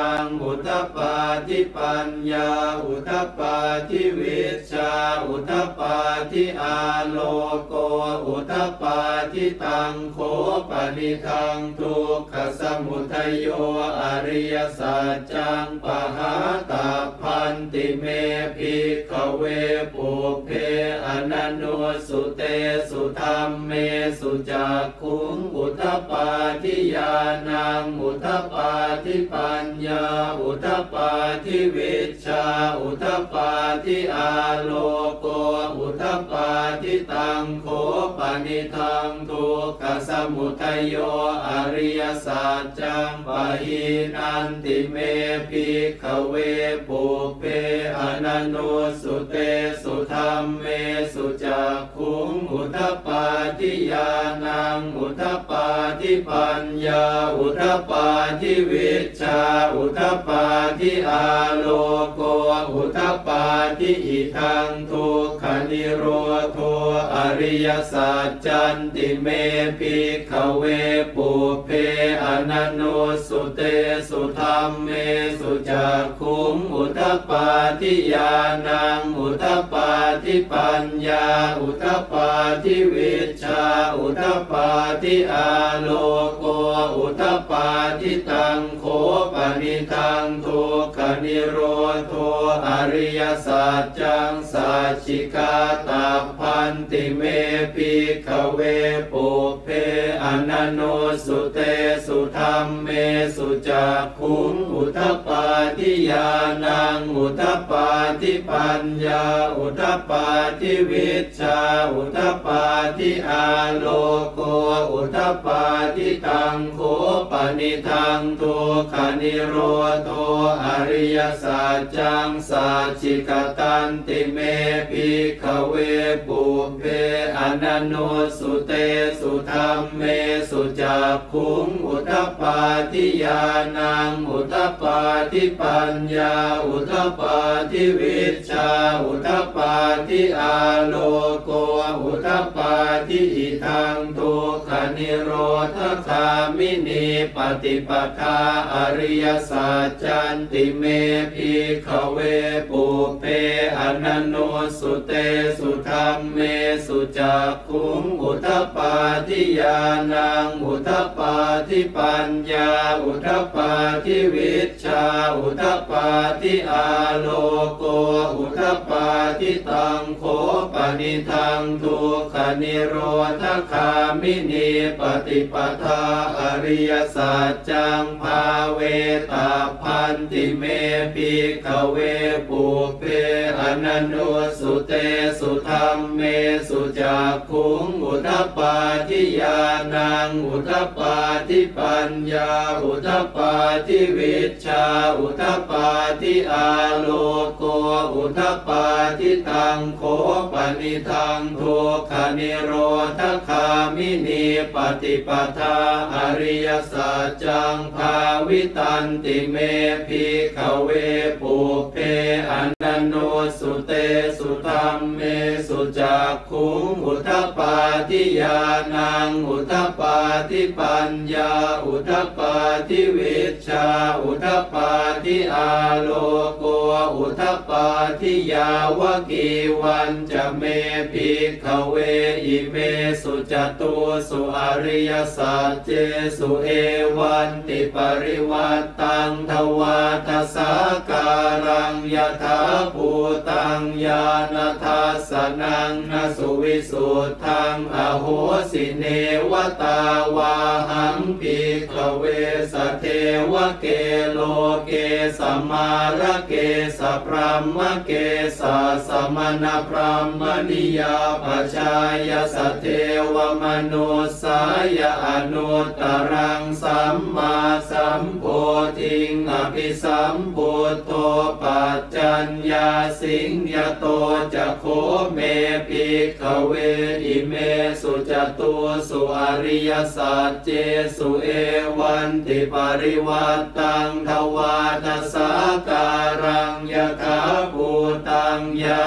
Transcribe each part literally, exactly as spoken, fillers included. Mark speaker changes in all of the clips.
Speaker 1: อุทธปาทิปัญญาอุทธปาทิวิชชาอุทธปาทิอาโลโกอุทธปาทิตังโคปนิทังทุกขสมุทัยโยอริยสัจจังปหาตาพันติเมภิกขเวปุเพอนันโนสุเตสุธรรมเมสุจักขุงอุทธปาทิญาณังอุทธปาทิปัญญาอุทธปาทิวิชชาอุทธปาทิอาโลโกอุทธปาทิตังโคปนิทังทุกขสมุทัยโยอริยสัจจังปะหินันติเมภิกขเวปุเพอนันโนสุเตสุธรรมเมสุจักขุงอุทธปาทิญาณังอุทธปาทิปัญญาอุทธปาทิวิชชาอุทธปาทิอาโลโกอุทธปาทิอิทังทุกขนิโรโธอริยสัจจันติเมภิกขเวปุเพอนันโนสุเตสุธรรมเมสุจักขุงอุทธปาทิญาณังอุทธปาทิปัญญาอุทธปาทิวิชชาอุทธปาทิอาโลโกอุทธปาทิตังโคปนิทังทุกขนิโรโธอริยสัจจังสัจฉิกาตาพันติเมภิกขเวปุเพอนันโนสุเตสุธรรมเมสุจักขุงอุทธปาทิญาณังอุทธปาทิปัญญาอุทธปาทิวิชชาอุทธปาทิอาโลโกอุทธปาทิตังโคปนิทังทุกขนิโรโธอริยสัจจังสัจฉิกตันติเมภิกขเวปุเพอนันโนสุเตสุธรรมเมสุจักขุงอุทธปาทิญาณังอุทธปาทิปัญญาอุทธปาทิวิชชาอุทธปาทิอาโลโกอุทธปาทิอิทังทุกขนิโรธคามินีปฏิปทาอริยสัจจันติเมภิกขเวปุเพอนันโนสุเตสุธรรมเมสุจักขุงอุทธปาทิญาณังอุทธปาทิปัญญาอุทธปาทิวิชชาอุทธปาทิอาโลโกอุทธปาทิตังโคปนิทังทุกขนิโรธคามินีปฏิปทาอริยสัจจังภาเวตาพันติเมภิกขเวปุเพอนันโนสุเตสุธรรมเมสุจักขุงอุทธปาทิญาณังอุทธปาทิปัญญาอุทธปาทิวิชชาอุทธปาทิอาโลโกอุทธปาทิตังโคปนิทังทุกขนิโรธคามินีปฏิปทาอริยสัจจังภาวิตันติเมภิกขเวปุเพอนันโนสุเตสุธรรมเมสุจักขุงอุทธปาทิญาณังอุทธปาทิปัญญาอุทธปาทิวิชชาอุทธปาทิอาโลโกอุทธปาทิยาวกีวันจะเมภิกขเวอิเมสุจตุสุอริยสัจเจสุเอวันติปริวัตตังทวาทสาการังยถาภูตังญาณทัสสนังนสุวิสุทธังอโหสิเนวตาวาหังภิกขเวสเทวเกโลเกสมาระเกสพรหมเกสสมณพรหมนิยาปชายสเทวมนุสายอนุตตรังสัมมาสัมโพธิงอภิสัมพุทโธปัจจัญญาสิงยโตจะโคเมภิกขเวอิเมสุจตุสุอริยสัจเจสุเอวันติปริวัตตังทวาทสาการังยถาภูตังญาณ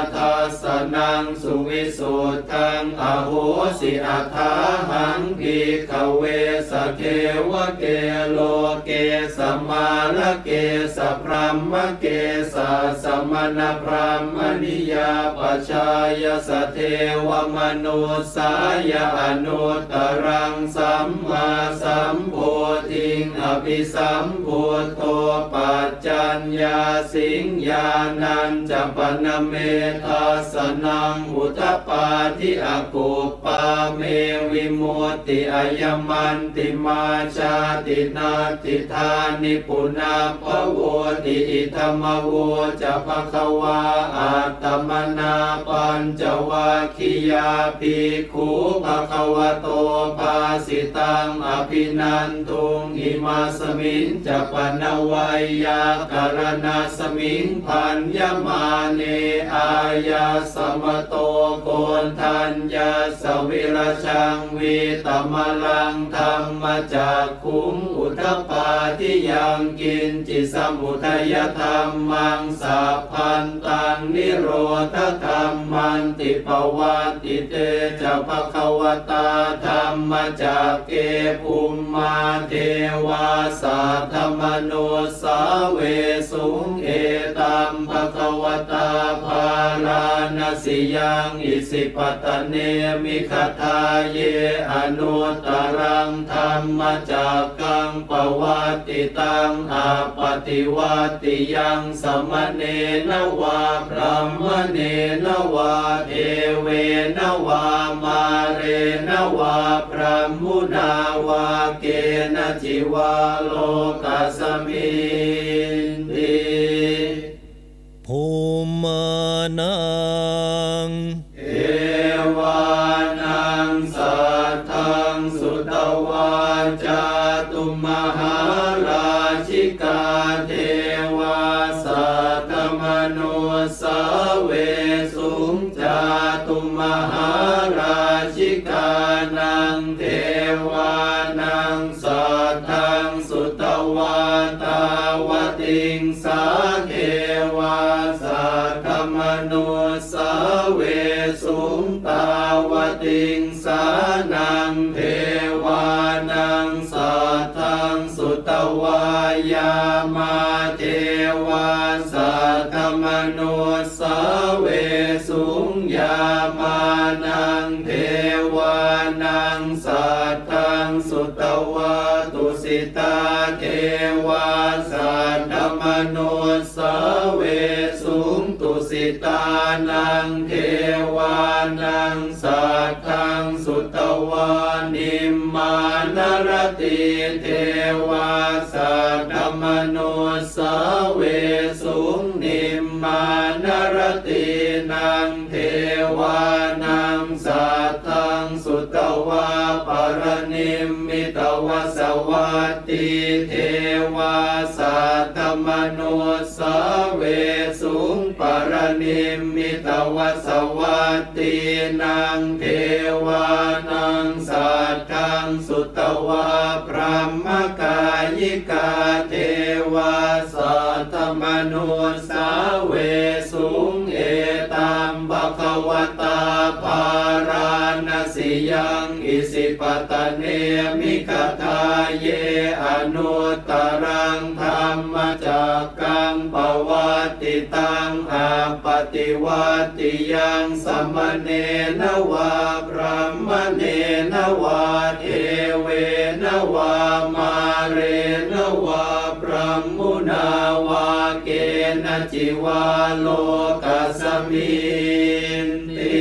Speaker 1: ทัสสนังสุวิสุทธังอโหสิอัฏฐาหังภิกขเวสเทวเกโลเกสมาลเกสพรหมเกสสมณพรหมนิยาปชายสเทวมนุสายอนุตตรังสัมมาสัมโพธิงอภิสัมพุทโธปัจจัญญาสิงญาณัญจปนเมทัสสนังอุทธปาทิอากุปปาเมวิมุตติอายมันติมาชาตินาติธานิปุนาภโวติอิธรรมโวจะภควาอัตตมนาปัญจวัคคียาภิกขุภควโตภาสิตังอภินันทุงอิมาสมิงจะปนวัยยากรณาสมิงพันยมาเนอายาสมโตโกนทัญญาสวิรชังวิตมลังธรรมจากขุมอุทธปาทิยังกินจิสมุทัยธรรมังสัพพันตังนิโรธธรรมันติปวัตติเตจะภควตาธรรมจากเกภูมิมาเทวาสัทธมโนสาเวสุงเอตัมภควตาภาราณสิยังอิสิปตเนมิคทาเยอนุตตรังธรรมจากกังปวัตติตังอาปฏิวัติยังสมเนนวาพระมเนนวาเทเวนวามาเรนวาพระมุนาวาเกณจิวาโลกัสมินติ
Speaker 2: ภูมานัง
Speaker 1: เอวานังสัทธังสุตวาจาตุมหาราชิกาเทวาสัทธมโนสาเวสุงจาตุมหาราชิกานังเทวานังสัทธังสุตวาตาวติงสาเทวาสัทธมโนสาเวสุงตาวติงสานังเทวานังสัทธังสุตวายามาเทวาสัทธมโนสาเวสุงยามานังเทวานังสัทธังสุตวาตุสิตาเทวาสัทธมโนสาเวสุงตุสิตานังเทวานังสัทธังสุตวานิมมานรติเทวาสัทธมโนสาเวสุงนิมมานรตินังเทวานังสัทธังสุตวาปรนิมมิตวสวัตติเทวาสัทธมโนสาเวสุงปรนิมมิตวสวัตตินังเทวานังสัทธังสุตวาพระมกายิกาเทวาสัทธมโนสาเวสุงเอตัมภควตาภาราณสิยังอิสิปตเนมิคทาเยอนุตตรังธรรมจากกังปวัตติตังอาปฏิวัติยังสมเนนวาพระมเนนวาเทเวนวามาเรนวาพระมุนาวาเกณจิวาโลกัสมินติ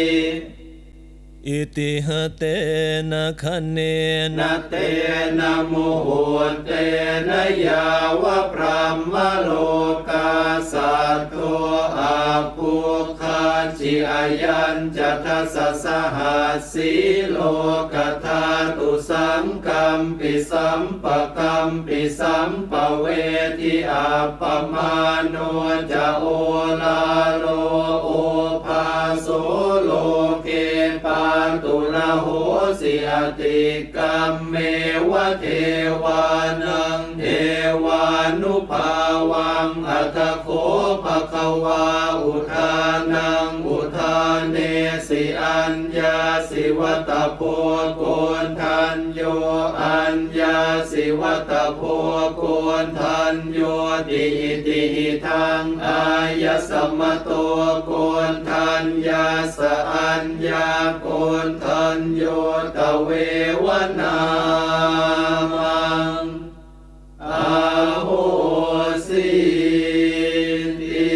Speaker 2: อิติหเตนะคะเน
Speaker 1: นะเตนะโมโหเตนะยาวะพระมโลกาสัตโตอาภูคาจิอายัญจัตสสหัสสีโลกธาตุสังกัมปิสัมปะกัมปิสัมปะเวทิอาปมาโนจะโอลาโลโอภาโสโลเกปาตุระโหสิอติกัมเมวะเทวานังเทวานุภาวังอัตโคภาคะวาอุทานังอุทานเนสิอัญญาสิวัตโพโกนทันโยอัญญาสิวัตโพโกนทันโยติอิติอิทังอายสมโตโกนทันยาสอัญญาโกนทันโยตเววนามังอาโหสิติ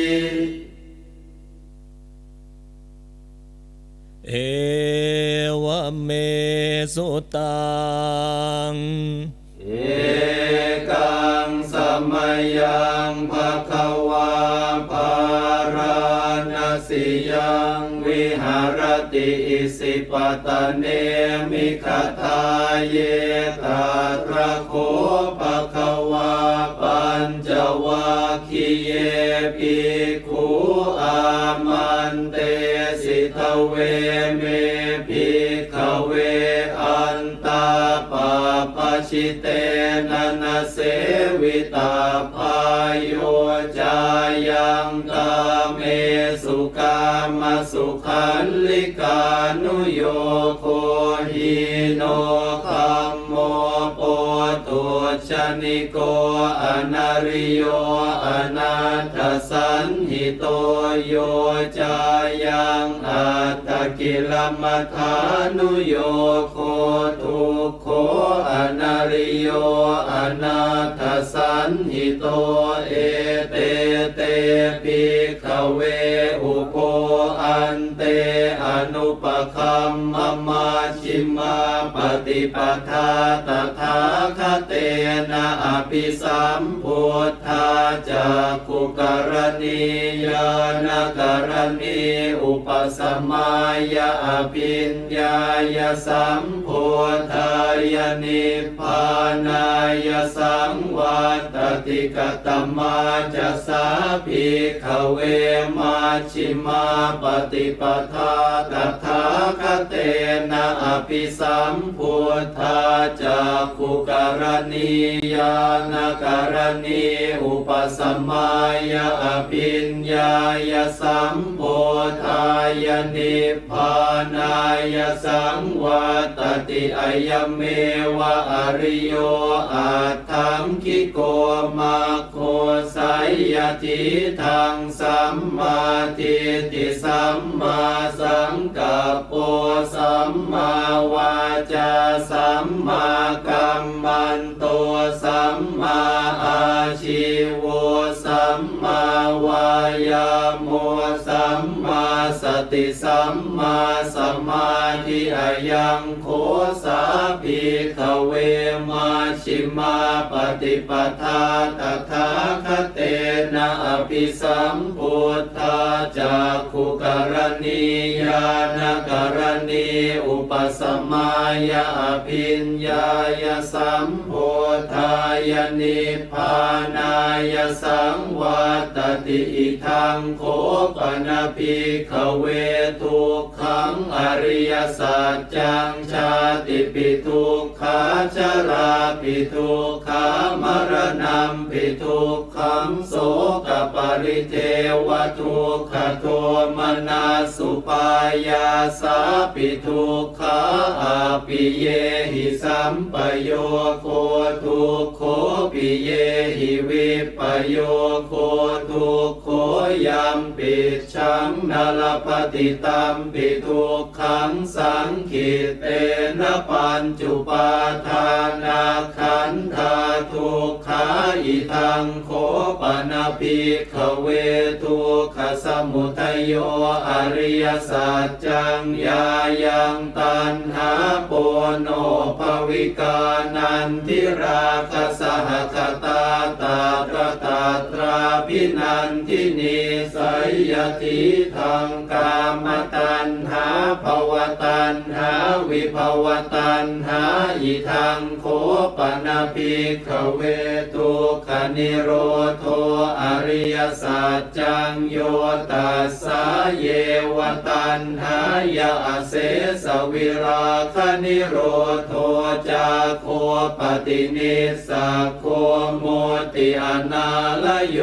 Speaker 2: เอวเมสุตัง
Speaker 1: เอกังสมยังภคะวาภารณสิยังวิหารติอิสิปตเนมิคทาเยตาตระโคภคะวาปัญจวัคคีเยภิกขุอามันเตสิทเวเมภิกขเวอันตาปาปชิเตนะนะเสวิตาภายโยจายังกาเมสุกามสุขันลิกานุโยโคหิโนคัมโมโปตุชนิโกอนาริโยอนาถสันหิโตโยจายังอัตตกิลมัฏฐานุโยโคทุกโขอนาริโยอนาถสันหิโตเอเตเตภิกขเวอุโคอันเตอนุปคัมมมาชิมาปฏิปทาตถาคเตนะอภิสัมพุทธาจักขุกรณียานกรณีอุปสมัยยะอภิญญายสัมพุทธายนิพพานายสังวัตติกตมาจะสาภิกขเวมาชิมาปฏิปทาตถาคเตนะอภิสัมพุทธาจักขุกรณียานกรณีอุปสมัยยะอภิญญายสัมพุทธายนิพพานายสังวัตติอายเมวะอริโยอัตถังคิโกมาโคสัยยทิทังสัมมาทิฏฐิสัมมาสังกัปโปสัมมาวาจาสัมมากัมมันโตสัมมาอาชีโวสัมมาวายาโมสัมมาสติสัมมาสมาธิอายังโคสาภิกขเวมาชิมาปฏิปทาตถาคเตนะอภิสัมพุทธาจักขุกรณียานกรณีอุปสมัยยะอภิญญายสัมพุทธายนิพพานายสังวัตติอิทังโคปนะภิกขเวทุกขังอริยสัจจังชาติปิทุกขาชราปิทุกขามรณะปิทุกขังโสกปริเทวทุกขโทมนัสสุปายาสาปิทุกขาอาปิเยหิสัมปโยโคทุกโขปิเยหิวิปโยโคทุกโขยัมปิชังนาลปฏิตัมปิทุกขังสังขิเตนะปัญจุปาทานาขันธาทุกขาอิทังโคปนะภิกขเวทุกขสมุทัยโยอริยสัจจังยายังตัณหาปโนภวิกานันทิราคะสหคตาตาตระตาตราภินันทินีสัยยทิทังกามตัณหาภวตัณหาวิภวตัณหาอิทังโคปนะภิกขเวทุกขนิโรโธอริยสัจจังโยตัสสะเยวตัณหายะเสสวิราคนิโรโธจาโคปฏินิสสะโคโมติอนาลโยอ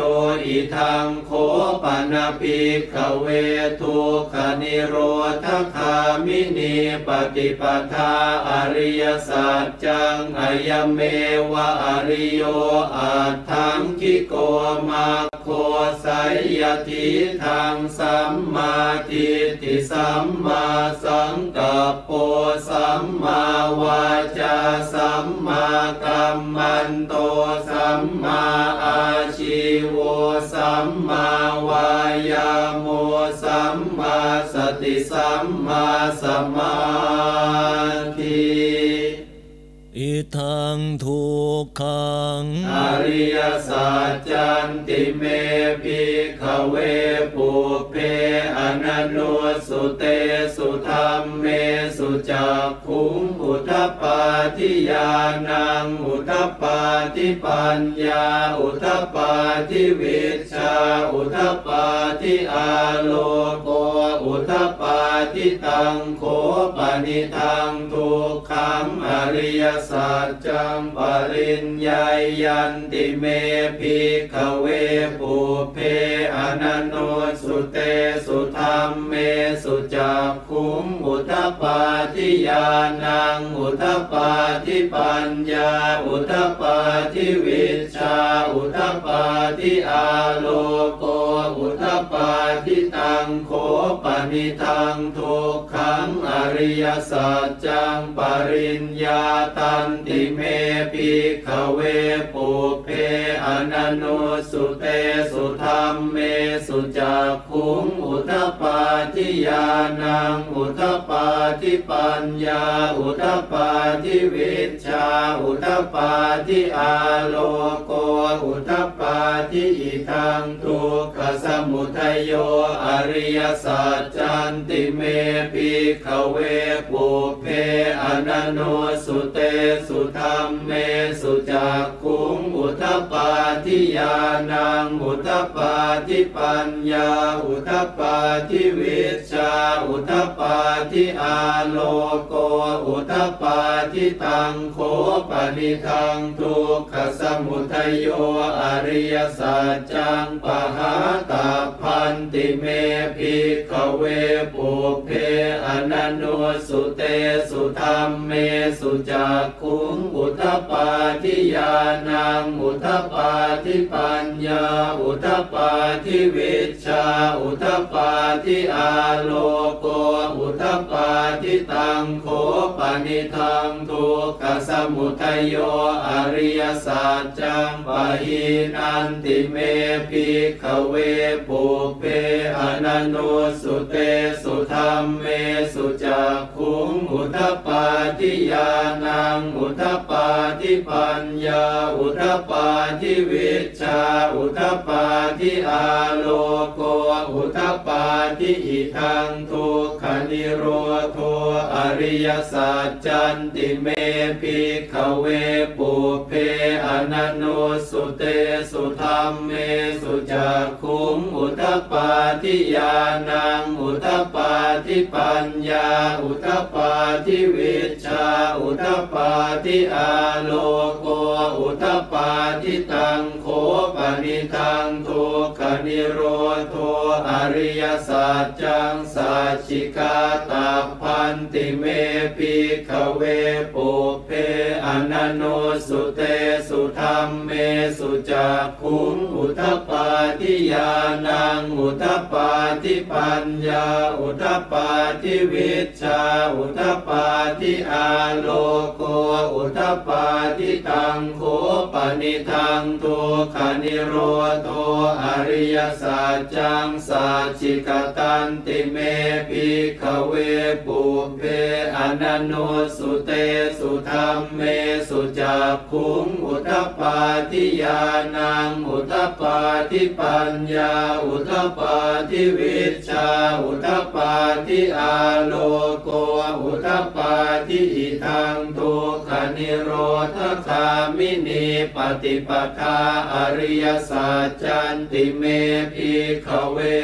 Speaker 1: อิทังโคปนาภิกขเวทุกขนิโรธคามินีปฏิปทาอริยสัจจังอายเมวะอริโยอัตถังคิโกมาโคไสยทิทังสัมมาทิฏฐิสัมมาสังกัปโปสัมมาวาจาสัมมากัมมันโตสัมมาอาชีโวสัมมาวายาโมสัมมาสติสัมมาสมาธิ
Speaker 2: อิทังทุกขัง
Speaker 1: อริยสัจจันติเมภิกขเวปุเพอนันโนสุเตสุธัมเมสุจักขุงอุทปปาทิญาณังอุทปปาทิปัญญาอุทปปาทิวิชชาอุทปปาทิอาโลโกอุทปปาทิตังโคปนิทังทุกขังอริยสัจจังปริญญายันติเมภิกขเวปุเพอนันโนสุเตสุธัมเมสุจักขุงอุทปปาทิญาณังอุทปปาทิปัญญาอุทปปาทิวิชชาอุทปปาทิอาโลโกอุทปปาทิตังโคปนิทังทุกขังอริยสัจจังปริญญาตันติเมภิกขเวปุเพอนันโนสุเตสุธัมเมสุจักขุงอุทปปาทิญาณังอุทปปาทิปัญญาอุทปปาทิวิชชาอุทปปาทิอาโลโกอุทปปาทิอิทังทุกขสมุทัยโยอริยสัจจันติเมภิกขเวปุเพอนันโนสุเตสุธัมเมสุจักขุงอุทปปาทิญาณังอุทปปาทิปัญญาอุทปปาทิวิชชาอุทปปาทิอาโลโกอุทปปาทิตังโคปนิทังทุกขสมุทัยโยอริยสัจจังปหาตาพันติเมภิกขเวปุเพอนันโนสุเตสุธัมเมสุจักขุงอุทปปาทิญาณังอุทปปาทิปัญญาอุทปปาทิวิชชาอุทปปาทิอาโลโกอุทปปาทิตังโคปนิทังทุกขสมุทัยโยอริยสัจจังปหินันติเมภิกขเวปุเพอนันโนสุเตสุธัมเมสุจักขุงอุทปปาทิญาณังอุทปปาทิปัญญาอุทปปาทิวิชชาอุทปปาทิอาโลโกอุทปปาทิอิทังทุกขนิโรโธอริยสัจจันติเมภิกขเวปุเพอนันโนสุเตสุธัมเมสุจักขุงอุทปปาทิญาณังอุทปปาทิปัญญาอุทปปาทิวิชชาอุทปปาทิอาโลโกอุทปปาทิตังโคปนิทังทุกขนิโรโธอริยสัจจังสัจฉิกาตาพันติเมภิกขเวปุเพอนันโนสุเตสุธัมเมสุจักขุงอุทปปาทิญาณังอุทปปาทิปัญญาอุทปปาทิวิชชาอุทปปาทิอาโลโกอุทปปาทิตังโคปนิทังทุกขนิโรโธอริยสัจจังสัจฉิกตันติเมภิกขเวปุเพอนันโนสุเตสุธัมเมสุจักขุงอุทปปาทิญาณังอุทปปาทิปัญญาอุทปปาทิวิชชาอุทปปาทิอาโลโกอุทปปาทิอิทังทุกขนิโรธคามินีปฏิปทาอริยสัจจันติเมภิกขเว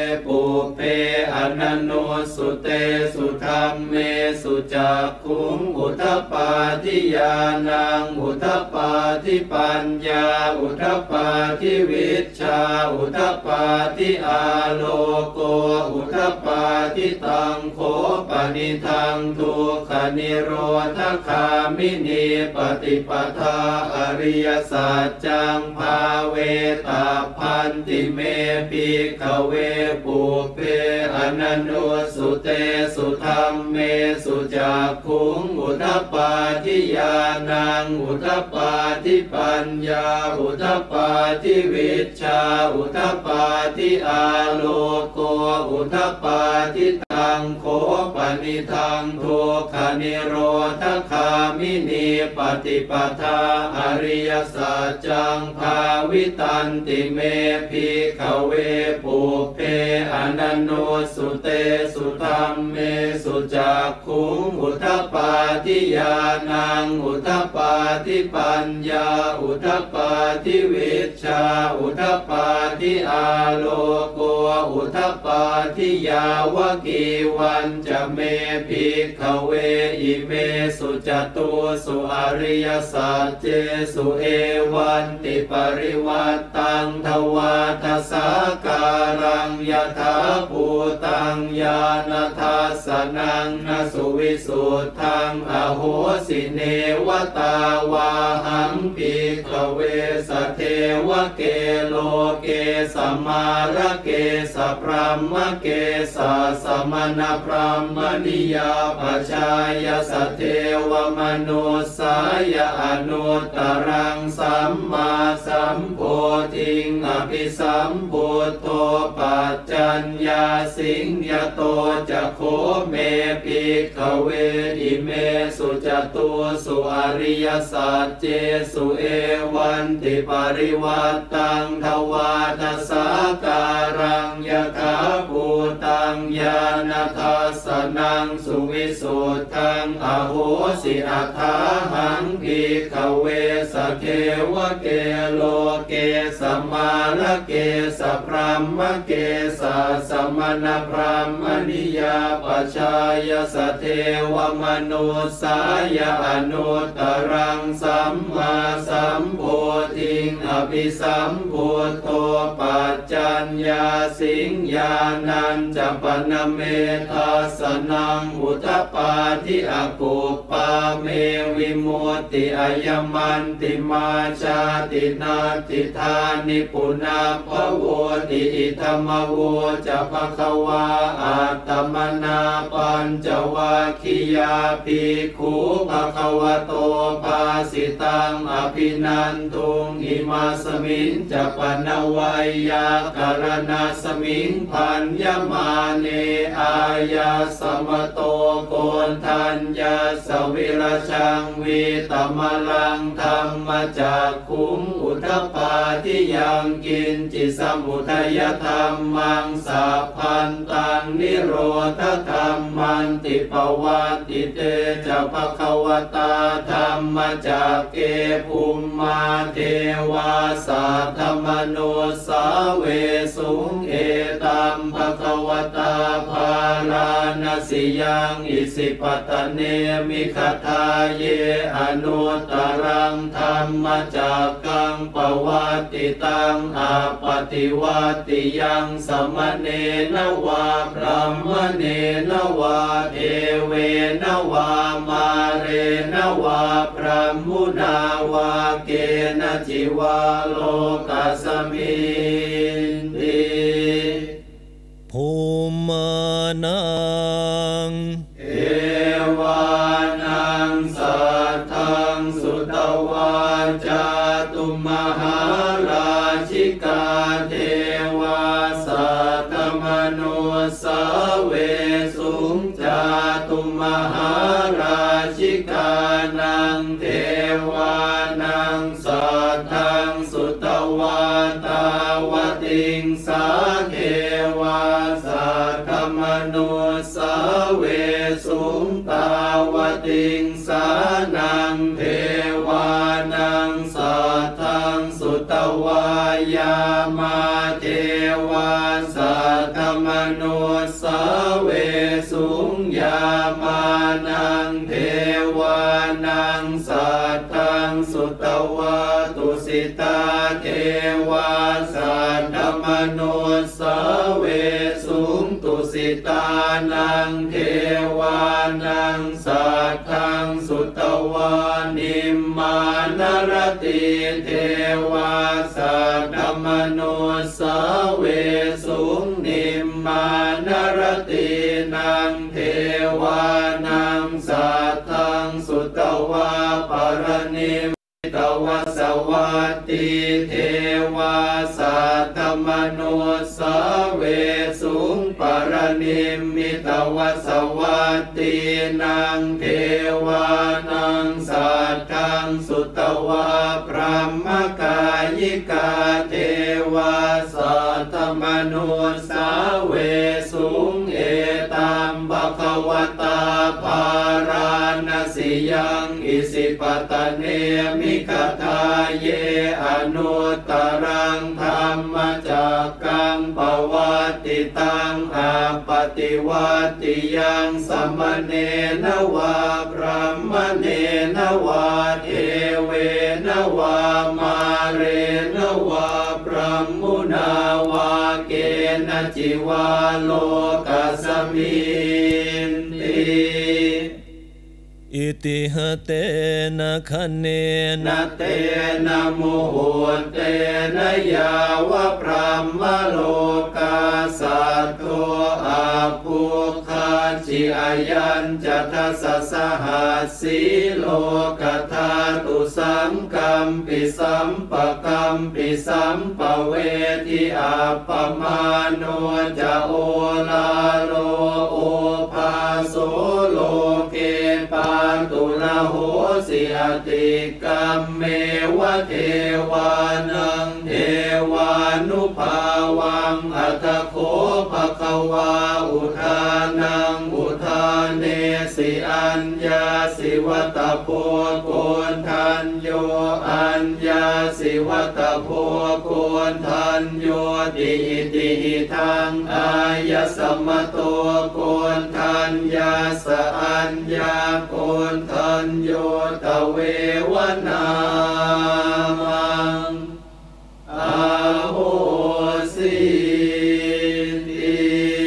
Speaker 1: ปุเพอนันโนสุเตสุธรรมเมสุจักขุงอุทปปาทิญาณังอุทปปาทิปัญญาอุทปปาทิวิชชาอุทปปาทิอาโลโกอุทปปาทิตังโคปนิทังทุกขนิโรธคามินีปฏิปทาอริยสัจจังภาเวตาพันติเมภิกขเวปุเพอนันโนสุเตสุธรรมเมสุจักขุงอุทปปาทิญาณังอุทปปาทิปัญญาอุทปปาทิวิชชาอุทปปาทิอาโลโกอุทปปาทิตังโคปนิทังทุกขนิโรธคามินีปฏิปทาอริยสัจจังภาวิตันติเมภิกขเวปุเพอนันโนสุเตสุธรรมเมสุจักขุงอุทปปาทิญาณังอุทปปาทิปัญญาอุทปปาทิวิชชาอุทปปาทิอาโลโกอุทปปาทิยาวกีวันจะเมภิกขเวอิเมสุจตุสุอริยสัจเจสุเอวันติปริวัตตังทวาทสาการังยถาภูตังญาณทัสสนังนสุวิสุทธังอโหสิเนวตาวาหังภิกขเวสเทวเกโลเกสมาระเกสพรหมเกสสมณพรหมนิยาปชายสเทวมนุสายอนุตตรังสัมมาสัมโพธิงอภิสัมพุทโธปัจจัญญาสิงยโตจะโคเมภิกขเวอิเมสุจตุสุอริยสัจเจสุเอวันติปริวัตตังทวาทสาการังยถาภูตังญาณทัสสนังสุวิสุทธังอโหสิอัฏฐาหังภิกขเวสเทวเกโลเกสมาระเกสพรหมเกสสมณพรหมนิยาปชายสเทวมนุสายอนุตตรังสัมมาสัมโพธิงอภิสัมพุทโธปัจจัญญาสิงญาณัญจปนเมทัสสนังอุทปปาทิอกุปปาเมวิมุตติอายมันติมาชาตินาติธานิปุนาภโวติอิธรรมโวจะภควาอัตตมนาปัญจวัคคียาภิกขุภควโตภาสิตังอภินันทุงอิมาสมิงจะปนวัยยากรณาสมิงพันยมาเนอายาสมโตโกนทัญญาสวิรชังวิตมลังธรรมจักขุงอุทปปาทิยังกินจิสมุทัยธรรมังสัพพันตังนิโรธธรรมันติปวัตติเตจะภควตาธรรมจักเกภูมิมาเทวาสัทธมโนสาเวสุงเอตัมภควตาภาราณสิยังอิสิปตเนมิคทาเยอนุตตรังธรรมจักกังปวัตติตังอาปฏิวัติยังสมเนนวาพรหมเนนวาเอเวนวามาเรนวาพรหมุนาวาเกณจิวาโลกัสมินติ
Speaker 2: ภูมานัง
Speaker 1: เอวานังสัทธังสุตวาจาตุมหาราชิกาเทวาสัทธมโนสาเวสุงจาตุมหาราชิกานังเทวานังสัทธังสุตวาตาวติงสาเทวาสัทธมโนสาเวสุงตาวติงสานังเทวานังสัทธังสุตวายามาเทวาสัทธมนุสาเวสุงยามานังเทวานังสัตตังสุตวะตุสิตาเทวาสัตตมนุสาเวสุงตุสิตานังเทวานังสัตตังสุตวะนิมมานรติเทวาสัตตมนุสาเวสุงนิมมานรตินังเทวานังสัตตังสุตวะปรนิมตวสวัตติเทวาสัตตมนุสาเวสุงปรนิมมิตวสวัตตินังเทวานังสัตตังสุตวะพระมกายิกาเทวาสัตตมนุสาเวสุงเอตัมภควตาภารณสิยังอิสิปตเนมิคทาเยอนุตตรังธรรมจักกังปวัตติตังอาปฏิวัติยังสัมมเนนวาพระมเนนวาเทเวนวามาเรนวาพระมุนาวาเกณจิวาโลกัสมินติ
Speaker 2: อิติหะเตนะคะเน
Speaker 1: นะเตนะมุหุเตนะยาวะพระมโลกาสัตโตอาภูคาจิอายัญจัตสัสหัสสีโลกธาตุสังกัมปิสัมปะกัมปิสัมปเวทิอาปมาโนจะโอลาโลโอภาโสโลเกปาตุระโหสิอติกัมเมวะเทวานังเทวานุภาวังอัตโคภควาอุทานังอุทานเนสิอัญญาสิวัตโพโกนทันโยอัญญาสิวัตโพโกนทันโยติอิติหิทังอายสมโตโกนทันยาสอัญญาโกนทันโยตเววนามังอาโหสิติ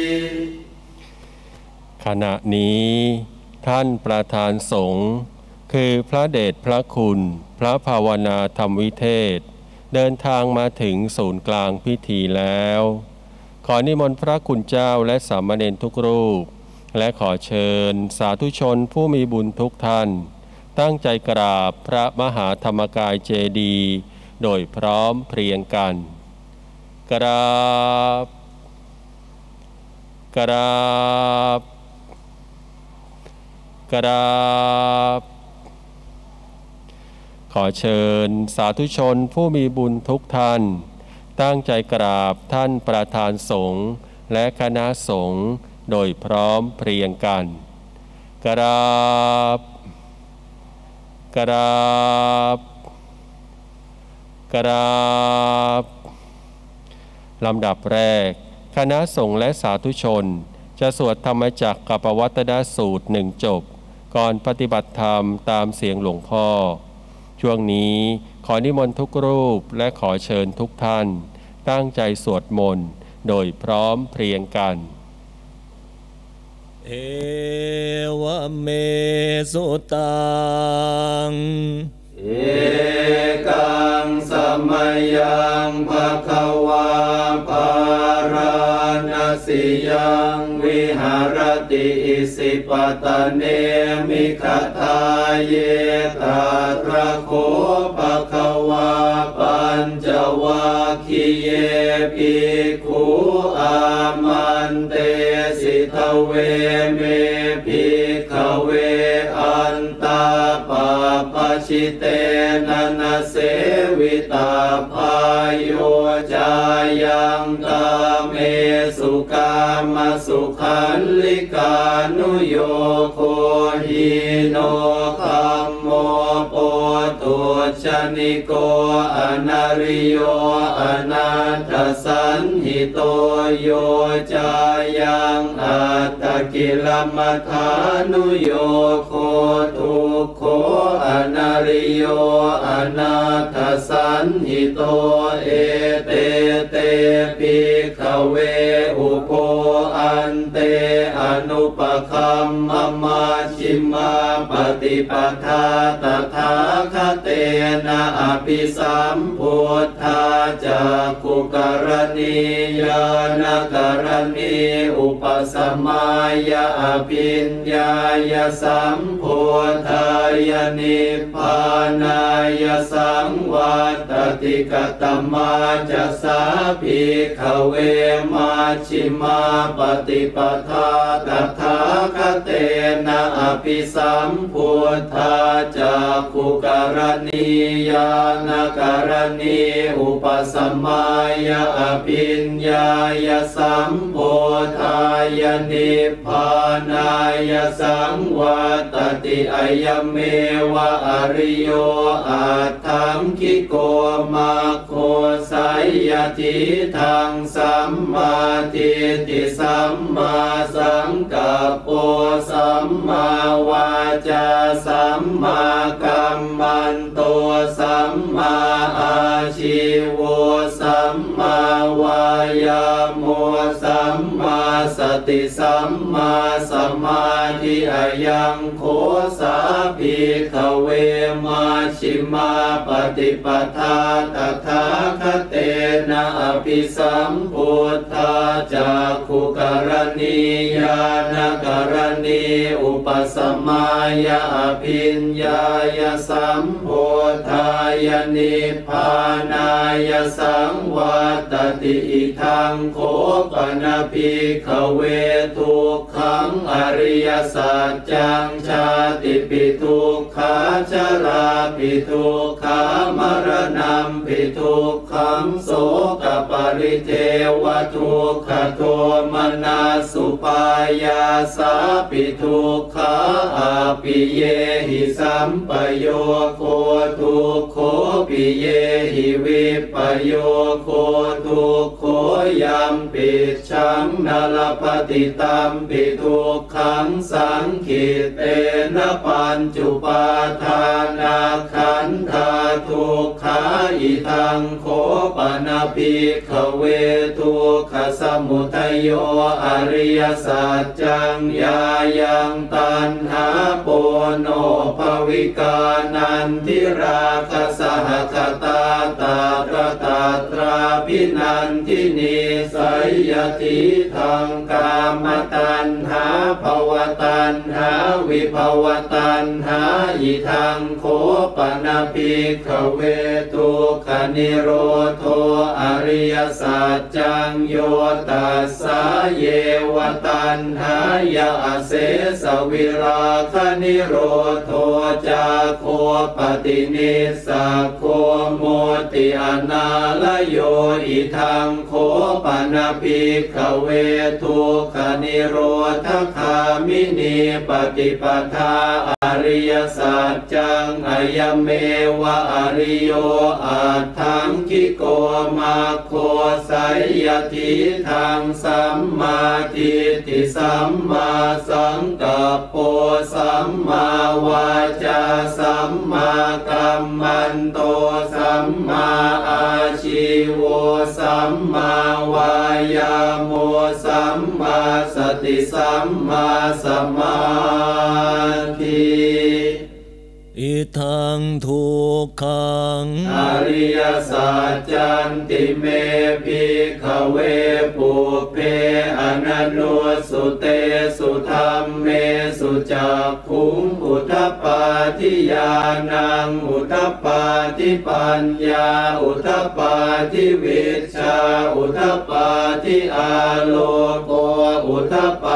Speaker 3: ขณะนี้ท่านประธานสงฆ์คือพระเดชพระคุณพระภาวนาธรรมวิเทศเดินทางมาถึงศูนย์กลางพิธีแล้วขอนิมนต์พระคุณเจ้าและสามเณรทุกรูปและขอเชิญสาธุชนผู้มีบุญทุกท่านตั้งใจกราบพระมหาธรรมกายเจดีย์โดยพร้อมเพรียงกันกราบกราบกราบขอเชิญสาธุชนผู้มีบุญทุกท่านตั้งใจกราบท่านประธานสงฆ์และคณะสงฆ์โดยพร้อมเพรียงกันกราบกราบกราบลำดับแรกคณะสงฆ์และสาธุชนจะสวดธรรมจักรกับปวัตนสูตรหนึ่งจบก่อนปฏิบัติธรรมตามเสียงหลวงพ่อช่วงนี้ขอนิมนต์ทุกรูปและขอเชิญทุกท่านตั้งใจสวดมนต์โดยพร้อมเพรียงกัน
Speaker 2: เอวเมสุตัง
Speaker 1: เอกังสมัยยังภควาภารณสิยังวิหารติอิสิปตเนมิคทาเยตาตระโคภควาปัญจวัคคีเยภิกขุอามันเตสิทเวเมภิกขเวอันตาปาปชิเตนะนะเสวิตาภายโยจายังตาเมสุกามสุขันลิกานุโยโคหิโนคัมโมโปตุชนิโกอนาริโยอนาถสันหิโตโยจายังอัตตกิลมัฏฐานุโยโคทุกโขอนาริโยอนาถสันหิโตเอเตเตปิขเวอุโภอันเตอนุปคัมมมาชิมาปฏิปทาตถาคเตนะอภิสัมพุทธาจักขุกรณียานกรณีอุปสมัยยะอภิญญายสัมพุทธายนิพพานายสังวัตติกตมาจะสาภิกขเวมาชิมาปฏิปทาตถาคเตนะอภิสัมพุทธาจักขุกรณียานกรณีอุปสมัยยะอภิญญายสัมพุทธายนิพพานายสังวัตติอายเมวะอริโยอัตถังคิโกมาโคสัยยทิทังสัมมาทิฏฐิสัมมาสังกัปโปสัมมาวาจาสัมมากัมมันโตสัมมาอาชีวสัมมาวายาโมสัมมาสติสัมมาสมาธิอายังโคสาภิกขเวมาชิมาปฏิปทาตถาคเตนะอภิสัมพุทธาจักขุกรณียานกรณีอุปสมัยยะอภิญญายสัมพุทธายนิพพานายสังวัตติอิทังโคปนภิกขเวทุกขังอริยสัจจังชาติปิทุกขาชราปิทุกขามรณะปิทุกขังโสกปริเทวทุกขโทมนัสสุปายาสาปิทุกขาอาปิเยหิสัมปโยโคทุกโขปิเยหิวิปโยโคทุกโขยัมปิชังนาลปฏิตัมปิทุกขังสังขิเตนะปัญจุปาทานาขันธาทุกขาอิทังโคปนภิกขเวทุกขสมุทัยโยอริยสัจจังยายังตัณหาโปโนภวิกานันทิราคสหคตาตาตระตาตราภินันทินีสัยยทิทังกามตัณหาภวตัณหาวิภวตัณหาอิทังโคปนภิกขเวทุกขนิโรโธอริยสัจจังโยตัสสะเยวตัณหายาเสสวิราคนิโรโธจาโคปฏินิสสะโคโมติอนาลโยอิทังโคปนภิกขเวทุกขนิโรธคามินีปฏิปทาอริยสัจจังอายเมวะอริโยอัตถังคิโกมาโคสัยยทิทังสัมมาทิฏฐิสัมมาสังกัปโปสัมมาวาจาสัมมากัมมันโตสัมมาอาชีวสัมมาวายาโมสัมมาสติสัมมาสมาธิ
Speaker 2: อิทังทุกขัง
Speaker 1: อริยสัจจันติเมภิกขเวปุเพอนันโนสุเตสุธัมเมสุจักขุงอุทปปาทิญาณังอุทปปาทิปัญญาอุทปปาทิวิชชาอุทปปาทิอาโลโกอุทปปา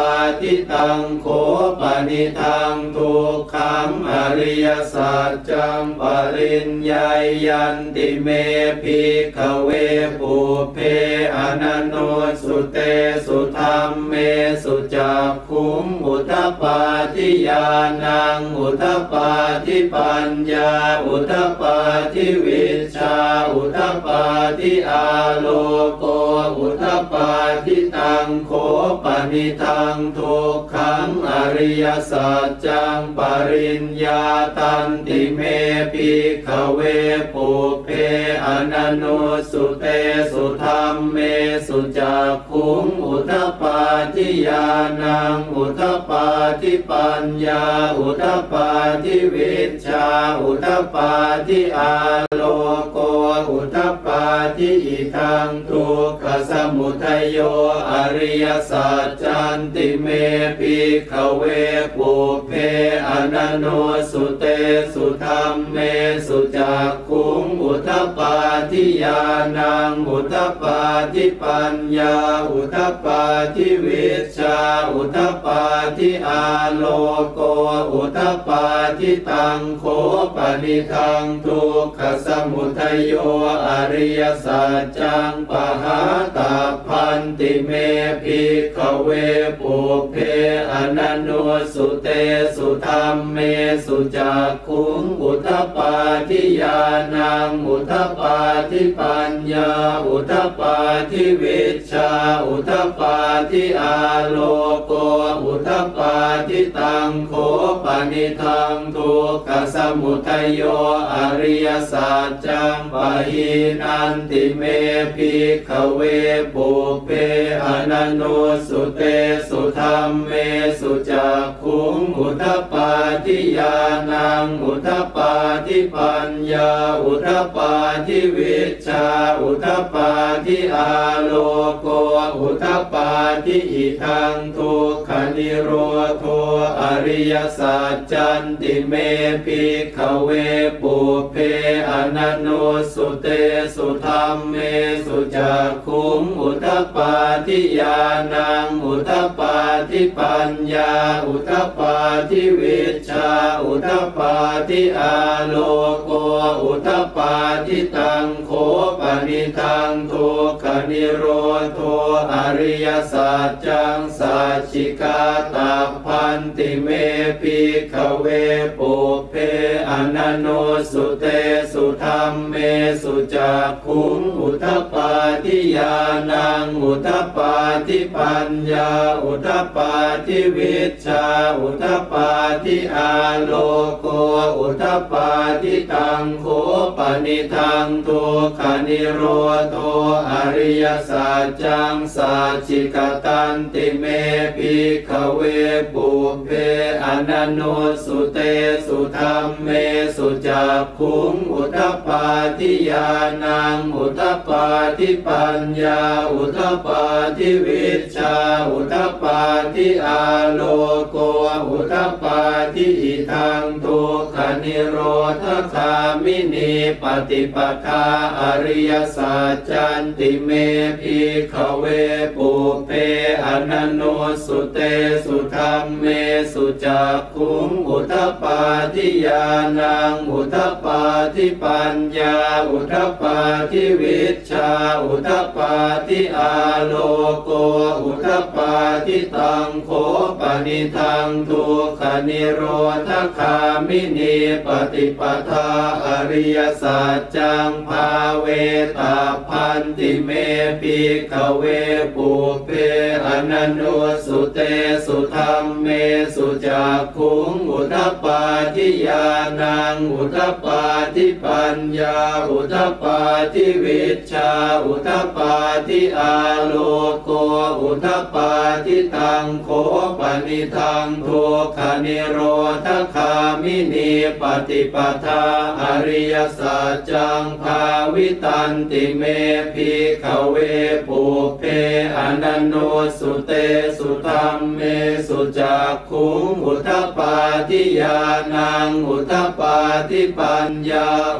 Speaker 1: ทิตังโขปนิทังทุกขังอริยสัจจังปริญญายันติเมภิกขเวปุเพอนันโนสุเตสุธรรมเมสุจักขุงอุทปปาทิญาณังอุทปปาทิปัญญาอุทปปาทิวิชชาอุทปปาทิอาโลโกอุทปปาทิตังโขปนิทังทุกขังอริยสัจจังปริญญาตันติเมภิกขเวปุเพอนันโนสุเตสุธรรมเมสุจักขุงอุทปปาทิญาณังอุทปปาทิปัญญาอุทปปาทิวิชชาอุทปปาทิอาโลโกอุทปปาทิอิทังทุกขสมุทัยโยอริยสัจจันติเมภิกขเวปุเพอนันโนสุเตสุธรรมเมสุจักขุงอุทปปาทิญาณังอุทปปาทิปัญญาอุทปปาทิวิชชาอุทปปาทิอาโลโกอุทปปาทิตังโขปนิทังทุกขสมุทัยโยอริยสัจจังปหาตาพันติเมภิกขเวปุเพอนันโนสุเตสุธรรมเมสุจักขุงอุทปปาทิญาณังอุทปปาทิปัญญาอุทปปาทิวิชชาอุทปปาทิอาโลโกอุทปปาทิตังโขปนิทังทุกขสมุทัยโยอริยสัจจังปหินันติเมภิกขเวปุเพอนันโนสุเตสุธรรมเมสุจักขุงอุทปปาทิญาณังอุทปปาทิปัญญาอุทปปาทิวิชชาอุทปปาทิอาโลโกอุทปปาทิอิทังทุกขนิโรโธอริยสัจจันติเมภิกขเวปุเพอนันโนสุเตสุธรรมเมสุจักขุงอุทปปาทิญาณังอุทปปาทิปัญญาอุทปปาทิวิชชาอุทปปาทิอาโลโกอุทปปาทิตังโขปนิทังทุกขนิโรโธอริยสัจจังสัจฉิกาตาพันติเมภิกขเวปุเพอนันโนสุเตสุธรรมเมสุจักขุงอุทปปาทิญาณังอุทปปาทิปัญญาอุทปปาทิวิชชาอุทปปาทิอาโลโกอุทปปาทิตังโขปนิทังทุกขนิโรโธอริยสัจจังสัจฉิกตันติเมภิกขเวปุเพอนันโนสุเตสุธรรมเมสุจักขุงอุทปปาทิญาณังอุทปปาทิปัญญาอุทปปาทิวิชชาอุทปปาทิอาโลโกอุทปปาทิอิทังทุกขนิโรธคามินีปฏิปทาอริยสัจจันติเมภิกขเวปุเพอนันโนสุเตสุธรรมเมสุจักขุงอุทปปาทิญาณังอุทปปาทิปัญญาอุทปปาทิวิชชาอุทปปาทิอาโลโกอุทปปาทิตังโขปนิทังทุกขนิโรธคามินีปฏิปทาอริยสัจจังภาเวตาพันติเมภิกขเวปุเพอนันโนสุเตสุธรรมเมสุจักขุงอุทปปาทิญาณังอุทปปาทิปัญญาอุทปปาทิวิชชาอุทปปาทิอาโลโกอุทปปาทิตังโขปนิทังทุกขนิโรธคามินีปฏิปทาอริยสัจจังภาวิตันติเมภิกขเวปุเพอนันโนสุเตสุธรรมเมสุจักขุงอุทปปาทิญาณังอุทปปาทิปัญญาอุทป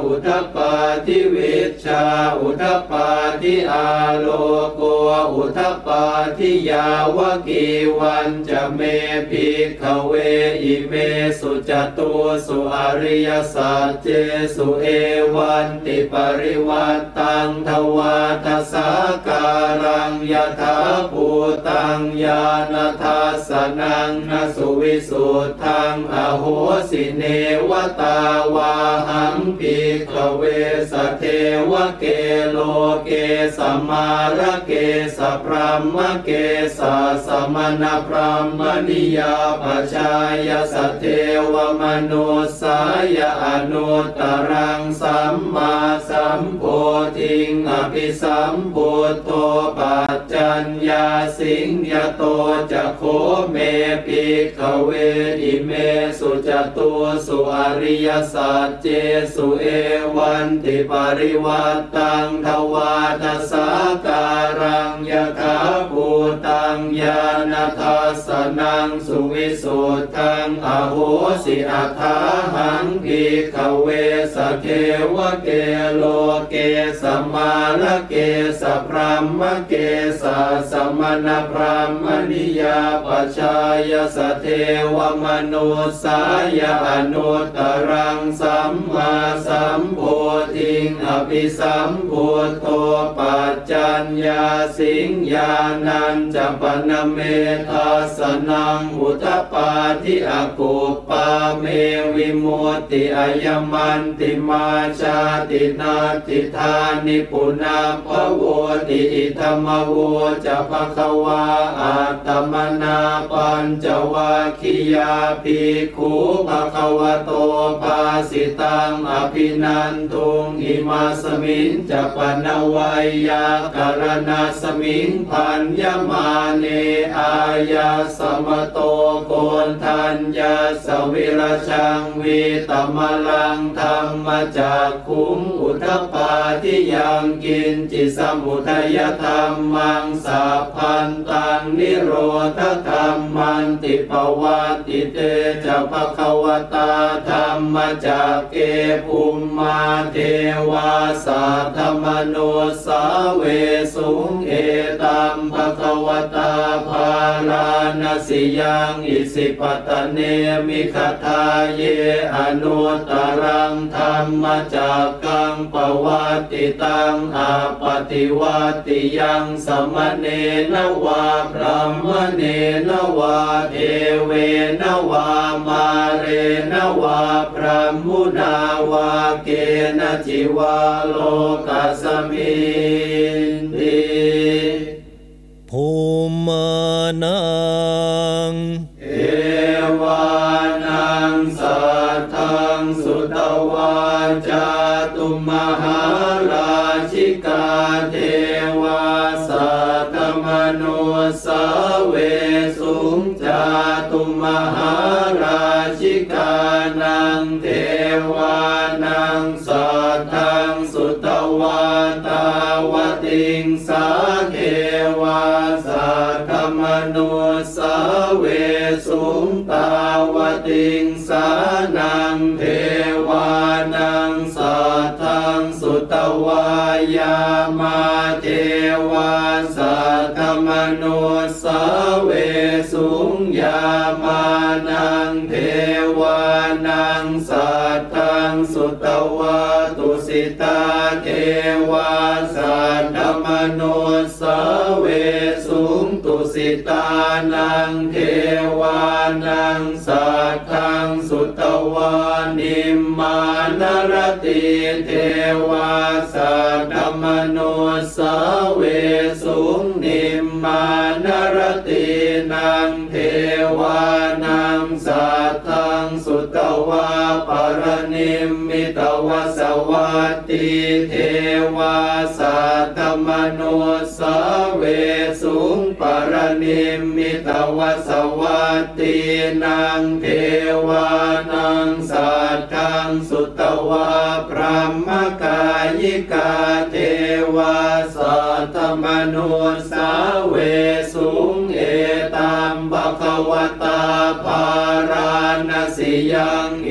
Speaker 1: ปาทิวิชชาอุทปปาทิอาโลโกอุทปปาทิยาวกีวันจะเมภิกขเวอิเมสุจตุสุอริยสัจเจสุเอวันติปริวัตตังทวาทสาการังยถาภูตังญาณทัสสนังนสุวิสุทธังอโหสิเนวตาวาหังภิกขเวสเทวเกโลเกสมาระเกสพรหมเกสสมณพรหมนิยาปชายสเทวมนุสายอนุตตรังสัมมาสัมโพธิงอภิสัมพุทโธปัจจัญญาสิงยโตจะโคเมภิกขเวอิเมสุจตุสุอริยสัจเจสุเอวันติปริวัตตังทวาทสาการังยถาภูตังญาณทัสสนังสุวิสุทธังอโหสิอัฏฐาหังภิกขเวสเทวเกโลเกสมาระเกสพรหมเกสสมณพราหมณิยาปชายสเทวมนุสายอนุตตรังสัมมาสัมโพธิงอภิสัมพุทโธปัจจัญญาสิงญาณัญจปนเมทัสสนังอุทปปาทิอกุปปาเมวิมุตติอายมันติมาชาตินาติธานิปุนาภโวติอิธรรมโวจะภควาอัตตมนาปัญจวัคคียาภิกขุภควโตภาสิตังอภินันทุงอิมาสมิงจะปนวัยยาการณาสมิงพันยมาเนอายาสมโตโกนทัญญาสวิรชังวิตมลังธรรมจากขุงอุทปปาทิยังกินจิสมุทัยธรรมังสัพพันตังนิโรธธรรมันติปวัตติเตจะภควตาธรรมจากเกภูมิมาเทวาสัทธมโนสาเวสุงเอตัมภควตาภาราณสิยังอิสิปตเนมิคทาเยอนุตตรังธรรมจากกังปวัตติตังอาปฏิวัติยังสมเนนวาพรหมเนนวาเทเวนวามาเรนวาพรหมุนาวาเกณจิวาโลกัสมินติ
Speaker 2: ภูมานัง
Speaker 1: เอวานังสัทธังสุตวาจาตุมหาราชิกาเทวาสัตตมโนสาเวสุงจาตุมหาราชิกานังเทวานังสัทธังสุตวาตาวติงสาเทวาสัตตมโนสาเวสุงตาวติงสานังเทวานังสัทธังสุตวายามาเทวาสัตตมโนสาเวสุงยามานังเทวานังสัทธังสุตวาตุสิตาเทวาสัตตมโนสาเวสุงตุสิตานังเทวานังสัทธังสุตวานิมมานรติเทวาสัตตมโนสาเวสุงนิมมานรตินังเทวานังสัทธังสุตวาปรนิมมิตวสวัตติเทวาสัตตมโนสาเวสุงปรนิมมิตวสวัตตินังเทวานังสัทธังสุตวาพรหมกายิกาเทวาสัตตมโนสาเวสุงเอตัมภควตาภาราณสิยังอิสิ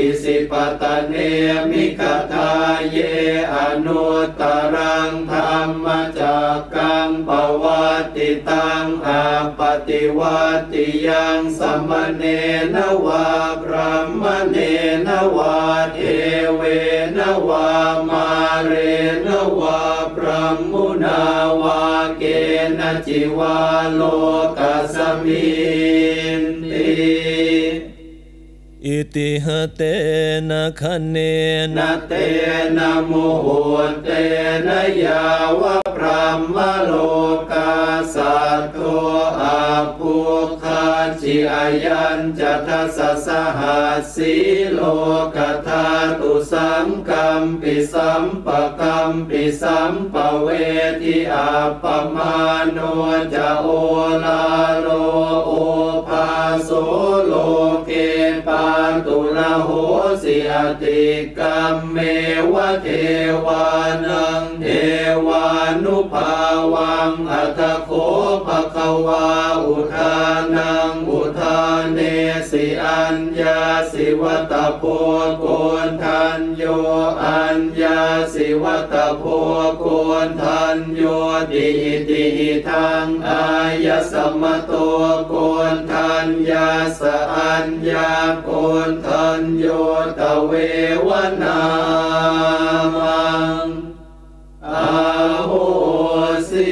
Speaker 1: ปตเนมิกทาเยอนุตตรังธรรมจักกังปวัตติตังอาปฏิวัติยังสัมมเนนวาพระมเนนวาเทเวนวามาเรนวาพระมุนาวาเกณจิวาโลกัสมินติ
Speaker 2: อิติหเตนะคะเน
Speaker 1: นะเตนะมุหุเตนะยาวะพระมโลกาสัตโตอาภูคาจิอายัญจัตสสหัสสีโลกธาตุสังกัมปิสัมปะกัมปิสัมปะเวทิอาปมาโนจะโอลาโลโอภาโสโลเกปาตุระโหสิอติกัมเมวะเทวานังเทวานุภาวังอัตโคภควาอุทานังอุทานเนสิอัญญาสิวัตโพโกนทันโยอัญญาสิวัตโพโกนทันโยติติทังอายสมโตโกนทันยาสอัญญาโกนทันโยตเววนามังอาโหสิ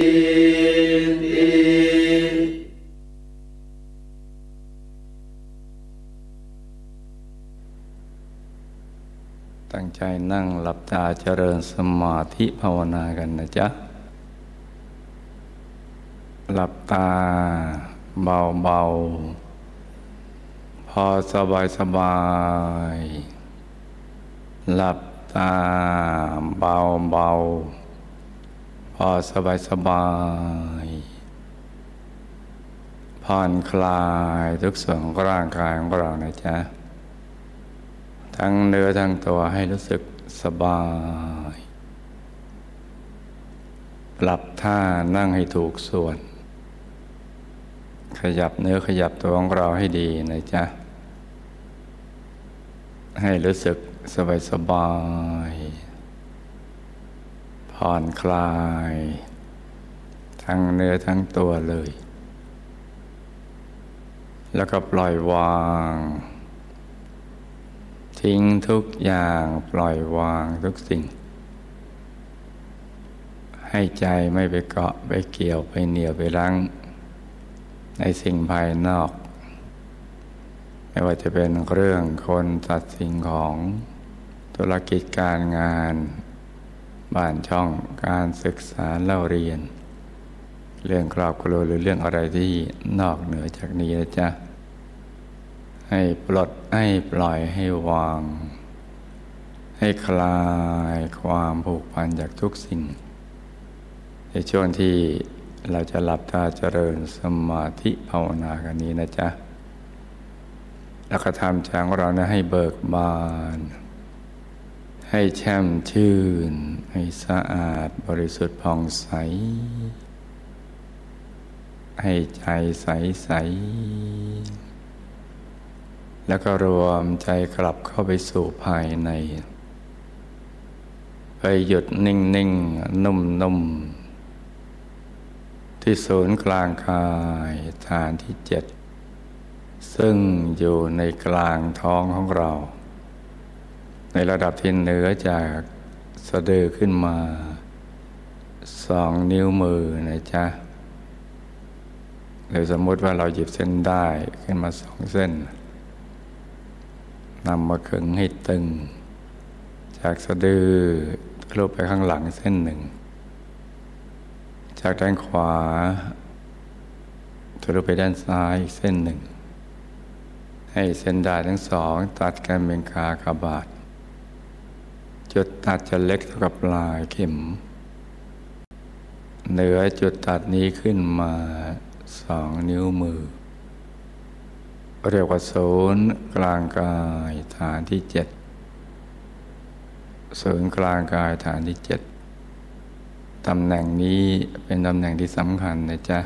Speaker 4: ตั้งใจนั่งหลับตาเจริญสมาธิภาวนากันนะจ๊ะหลับตาเบาๆพอสบายสบายหลับตาเบาๆพอสบายสบายผ่อนคลายทุกส่วนของร่างกายของเรานะจ๊ะทั้งเนื้อทั้งตัวให้รู้สึกสบายปรับท่านั่งให้ถูกส่วนขยับเนื้อขยับตัวของเราให้ดีนะจ๊ะให้รู้สึกสบายสบายผ่อนคลายทั้งเนื้อทั้งตัวเลยแล้วก็ปล่อยวางทิ้งทุกอย่างปล่อยวางทุกสิ่งให้ใจไม่ไปเกาะไปเกี่ยวไปเหนี่ยวไปรั้งในสิ่งภายนอกไม่ว่าจะเป็นเรื่องคนสัตว์สิ่งของธุรกิจการงานบ้านช่องการศึกษาเล่าเรียนเรื่องครอบครัวหรือเรื่องอะไรที่นอกเหนือจากนี้นะจ๊ะให้ปลดให้ปล่อยให้วางให้คลายความผูกพันจากทุกสิ่งในช่วงที่เราจะหลับตาเจริญสมาธิภาวนากันนี้นะจ๊ะแล้วก็ทำใจของเราเนี่ยให้เบิกบานให้แช่มชื่นให้สะอาดบริสุทธิ์ผ่องใสให้ใจใสๆแล้วก็รวมใจกลับเข้าไปสู่ภายในไปหยุดนิ่งๆนุ่มๆที่ศูนย์กลางกายฐานที่เจ็ดซึ่งอยู่ในกลางท้องของเราในระดับที่เหนือจากสะดือขึ้นมาสองนิ้วมือนะจ๊ะหรือสมมติว่าเราหยิบเส้นได้ขึ้นมาสองเส้นนำมาขึงให้ตึงจากสะดือทะลุไปข้างหลังเส้นหนึ่งจากด้านขวาทะลุไปด้านซ้ายอีกเส้นหนึ่งให้เส้นได้ทั้งสองตัดกันเป็นกากบาทจุดตัดจะเล็กเท่ากับปลายเข็มเหนือจุดตัดนี้ขึ้นมาสองนิ้วมือเรียกว่าศูนย์กลางกายฐานที่เจ็ดศูนย์กลางกายฐานที่เจ็ดตำแหน่งนี้เป็นตำแหน่งที่สำคัญนะจ๊ะ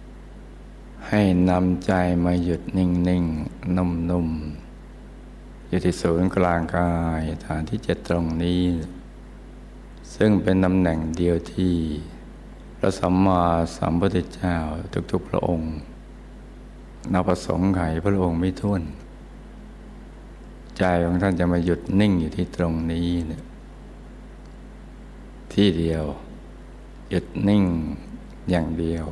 Speaker 4: ให้นำใจมาหยุดนิ่งๆนุ่มๆอยู่ที่ศูนย์กลางกายฐานที่เจ็ดตรงนี้ซึ่งเป็นตำแหน่งเดียวที่พระสัมมาสัมพุทธเจ้าทุกๆพระองค์นับประสงค์ไขพระองค์ไม่ถ้วนใจของท่านจะมาหยุดนิ่งอยู่ที่ตรงนี้เนี่ยที่เดียวหยุดนิ่งอย่างเดียว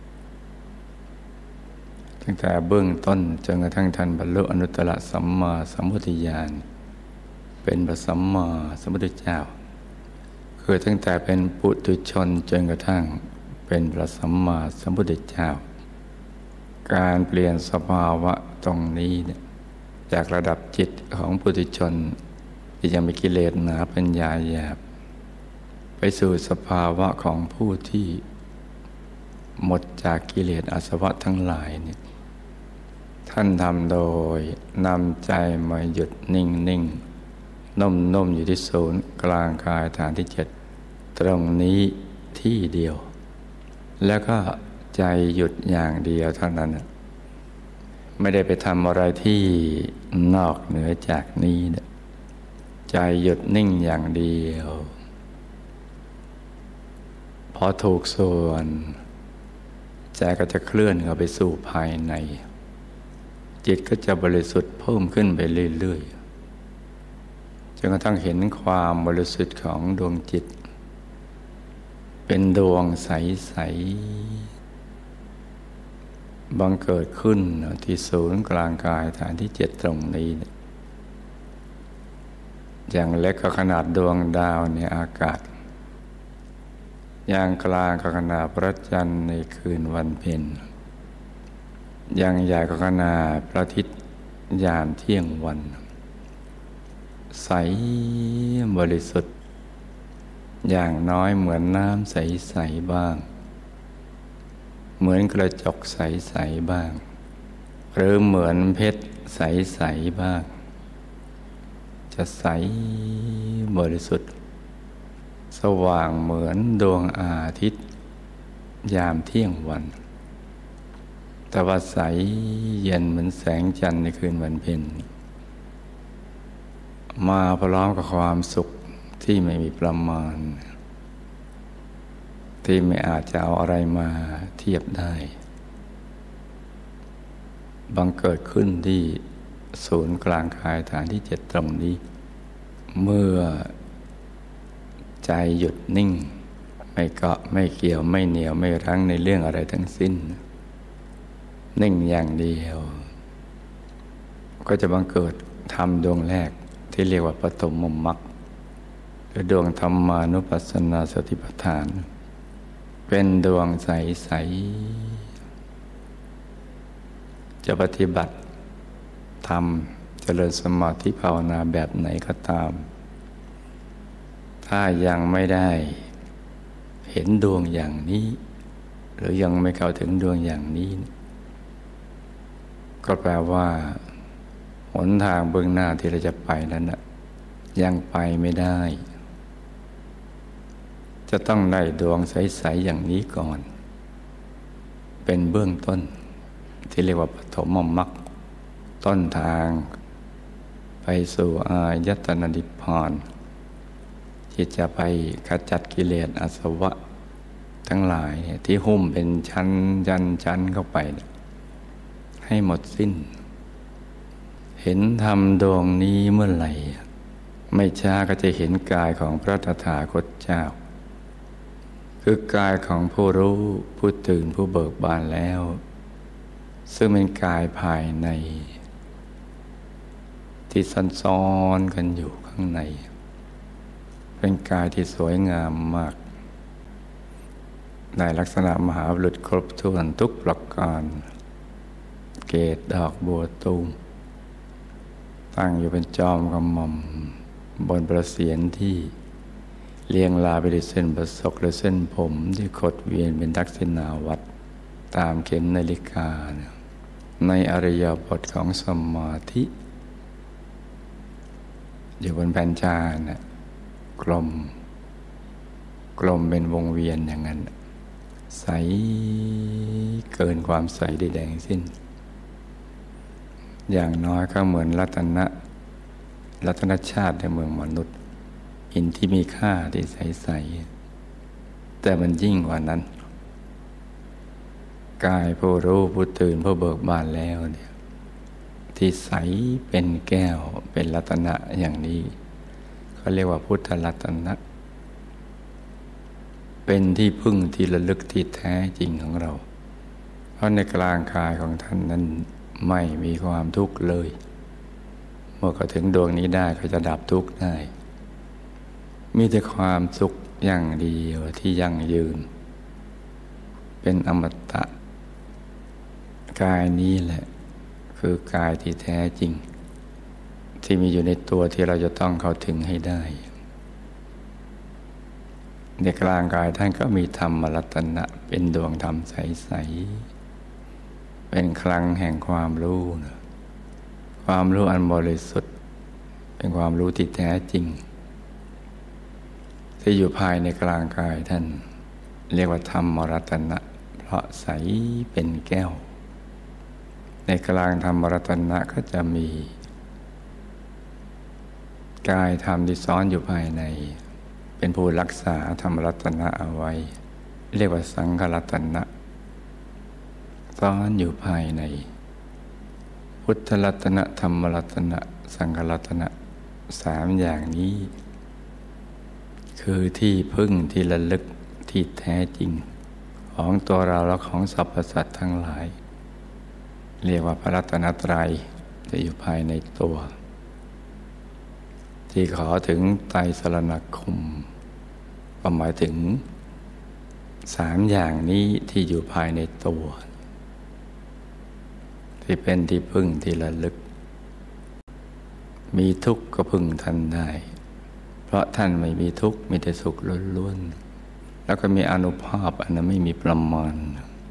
Speaker 4: ตั้งแต่เบื้องต้นจนกระทั่งท่านบรรลุอนุตตรสัมมาสัมพุทธญาณเป็นพระสัมมาสัมพุทธเจ้าคือตั้งแต่เป็นปุถุชนจนกระทั่งเป็นพระสัมมาสัมพุทธเจ้าการเปลี่ยนสภาวะตรงนี้เนี่ยจากระดับจิตของปุถุชนที่ยังมีกิเลสหนาปัญญาหยาบไปสู่สภาวะของผู้ที่หมดจากกิเลสอาสวะทั้งหลายเนี่ยท่านทำโดยนำใจมาหยุดนิ่งนิ่งนุ่มนุ่มอยู่ที่ศูนย์กลางกายฐานที่เจ็ดตรงนี้ที่เดียวแล้วก็ใจหยุดอย่างเดียวเท่านั้นไม่ได้ไปทำอะไรที่นอกเหนือจากนี้ใจหยุดนิ่งอย่างเดียวพอถูกส่วนใจก็จะเคลื่อนเข้าไปสู่ภายในจิตก็จะบริสุทธิ์เพิ่มขึ้นไปเรื่อยๆจนกระทั่งเห็นความบริสุทธิ์ของดวงจิตเป็นดวงใสๆบังเกิดขึ้นที่ศูนย์กลางกายฐานที่เจ็ดตรงนี้อย่างเล็กก็ขนาดดวงดาวในอากาศอย่างกลางก็ขนาดพระจันทร์ในคืนวันเพ็ญอย่างใหญ่ก็ขนาดพระอาทิตย์ยามเที่ยงวันใสบริสุทธิ์อย่างน้อยเหมือนน้ำใสๆบ้างเหมือนกระจกใสๆบ้างหรือเหมือนเพชรใสๆบ้างจะใสบริสุทธิ์สว่างเหมือนดวงอาทิตย์ยามเที่ยงวันแต่ว่าใสเย็นเหมือนแสงจันทร์ในคืนวันเพ็ญมาพร้อมกับความสุขที่ไม่มีประมาณที่ไม่อาจจะเอาอะไรมาเทียบได้บังเกิดขึ้นที่ศูนย์กลางกายฐานที่เจ็ดตรงนี้เมื่อใจหยุดนิ่งไม่เกาะไม่เกี่ยวไม่เหนียวไม่รั้งในเรื่องอะไรทั้งสิ้นนิ่งอย่างเดียวก็จะบังเกิดธรรมดวงแรกที่เรียกว่าปฐมมรรคหรือดวงธรรมานุปัสสนาสติปัฏฐานเป็นดวงใสๆจะปฏิบัติธรรมเจริญสมาธิภาวนาแบบไหนก็ตามถ้ายังไม่ได้เห็นดวงอย่างนี้หรือยังไม่เข้าถึงดวงอย่างนี้ก็แปลว่าหนทางเบื้องหน้าที่เราจะไปนั้นนะยังไปไม่ได้จะต้องได้ดวงใสๆอย่างนี้ก่อนเป็นเบื้องต้นที่เรียกว่าปฐมมรรคต้นทางไปสู่อายตนะนิพพานที่จะไปขจัดกิเลสอาสวะทั้งหลายที่หุ้มเป็นชั้นยันชั้นเข้าไปให้หมดสิ้นเห็นธรรมดวงนี้เมื่อไหร่ไม่ช้าก็จะเห็นกายของพระตถาคตเจ้าคือกายของผู้รู้ผู้ตื่นผู้เบิกบานแล้วซึ่งเป็นกายภายในที่ซ้อนๆกันอยู่ข้างในเป็นกายที่สวยงามมากในลักษณะมหาบุรุษครบถ้วนทุกประการเกศดอกบัวตูมตั้งอยู่เป็นจอมกำมบนประเสียรที่เรียงรายไปด้วยเส้นประศกและเส้นผมที่ขดเวียนเป็นทักษิณาวัตรตามเข็มนาฬิกาในอริยบทของสมาธิอยู่บนแผ่นจานนะกลมกลมเป็นวงเวียนอย่างนั้นใสเกินความใสใดๆสิ้นอย่างน้อยก็เหมือนรัตนะรัตนชาติในเมืองมนุษย์หินที่มีค่าที่ใสๆแต่มันยิ่งกว่านั้นกายผู้รู้ผู้ตื่นผู้เบิกบานแล้วเนี่ยที่ใสเป็นแก้วเป็นรัตนะอย่างนี้เขาเรียกว่าพุทธรัตนะเป็นที่พึ่งที่ระลึกที่แท้จริงของเราเพราะในกลางกายของท่านนั้นไม่มีความทุกข์เลยเมื่อเขาถึงดวงนี้ได้เขาจะดับทุกข์ได้มีแต่ความสุขอย่างเดียวที่ยั่งยืนเป็นอมตะกายนี้แหละคือกายที่แท้จริงที่มีอยู่ในตัวที่เราจะต้องเข้าถึงให้ได้ในกลางกายท่านก็มีธรรมรัตนะเป็นดวงธรรมใสๆเป็นคลังแห่งความรู้นะความรู้อันบริสุทธิ์เป็นความรู้ที่แท้จริงที่อยู่ภายในกลางกายท่านเรียกว่าธรรมรัตนะเพราะใสเป็นแก้วในกลางธรรมรัตนะก็จะมีกายธรรมที่ซ้อนอยู่ภายในเป็นผู้รักษาธรรมรัตนะเอาไว้เรียกว่าสังฆรัตนะซ้อนอยู่ภายในพุทธรัตนะธรรมรัตนะสังฆรัตนะสามอย่างนี้คือที่พึ่งที่ระลึกที่แท้จริงของตัวเราและของสรรพสัตว์ทั้งหลายเรียกว่าพระรัตนตรัยจะอยู่ภายในตัวที่ขอถึงไตรสรณคมก็หมายถึงสามอย่างนี้ที่อยู่ภายในตัวที่เป็นที่พึ่งที่ระลึกมีทุกข์ก็พึ่งท่านได้เพราะท่านไม่มีทุกข์มีแต่สุขล้วนๆแล้วก็มีอานุภาพอันนั้นไม่มีประมาณ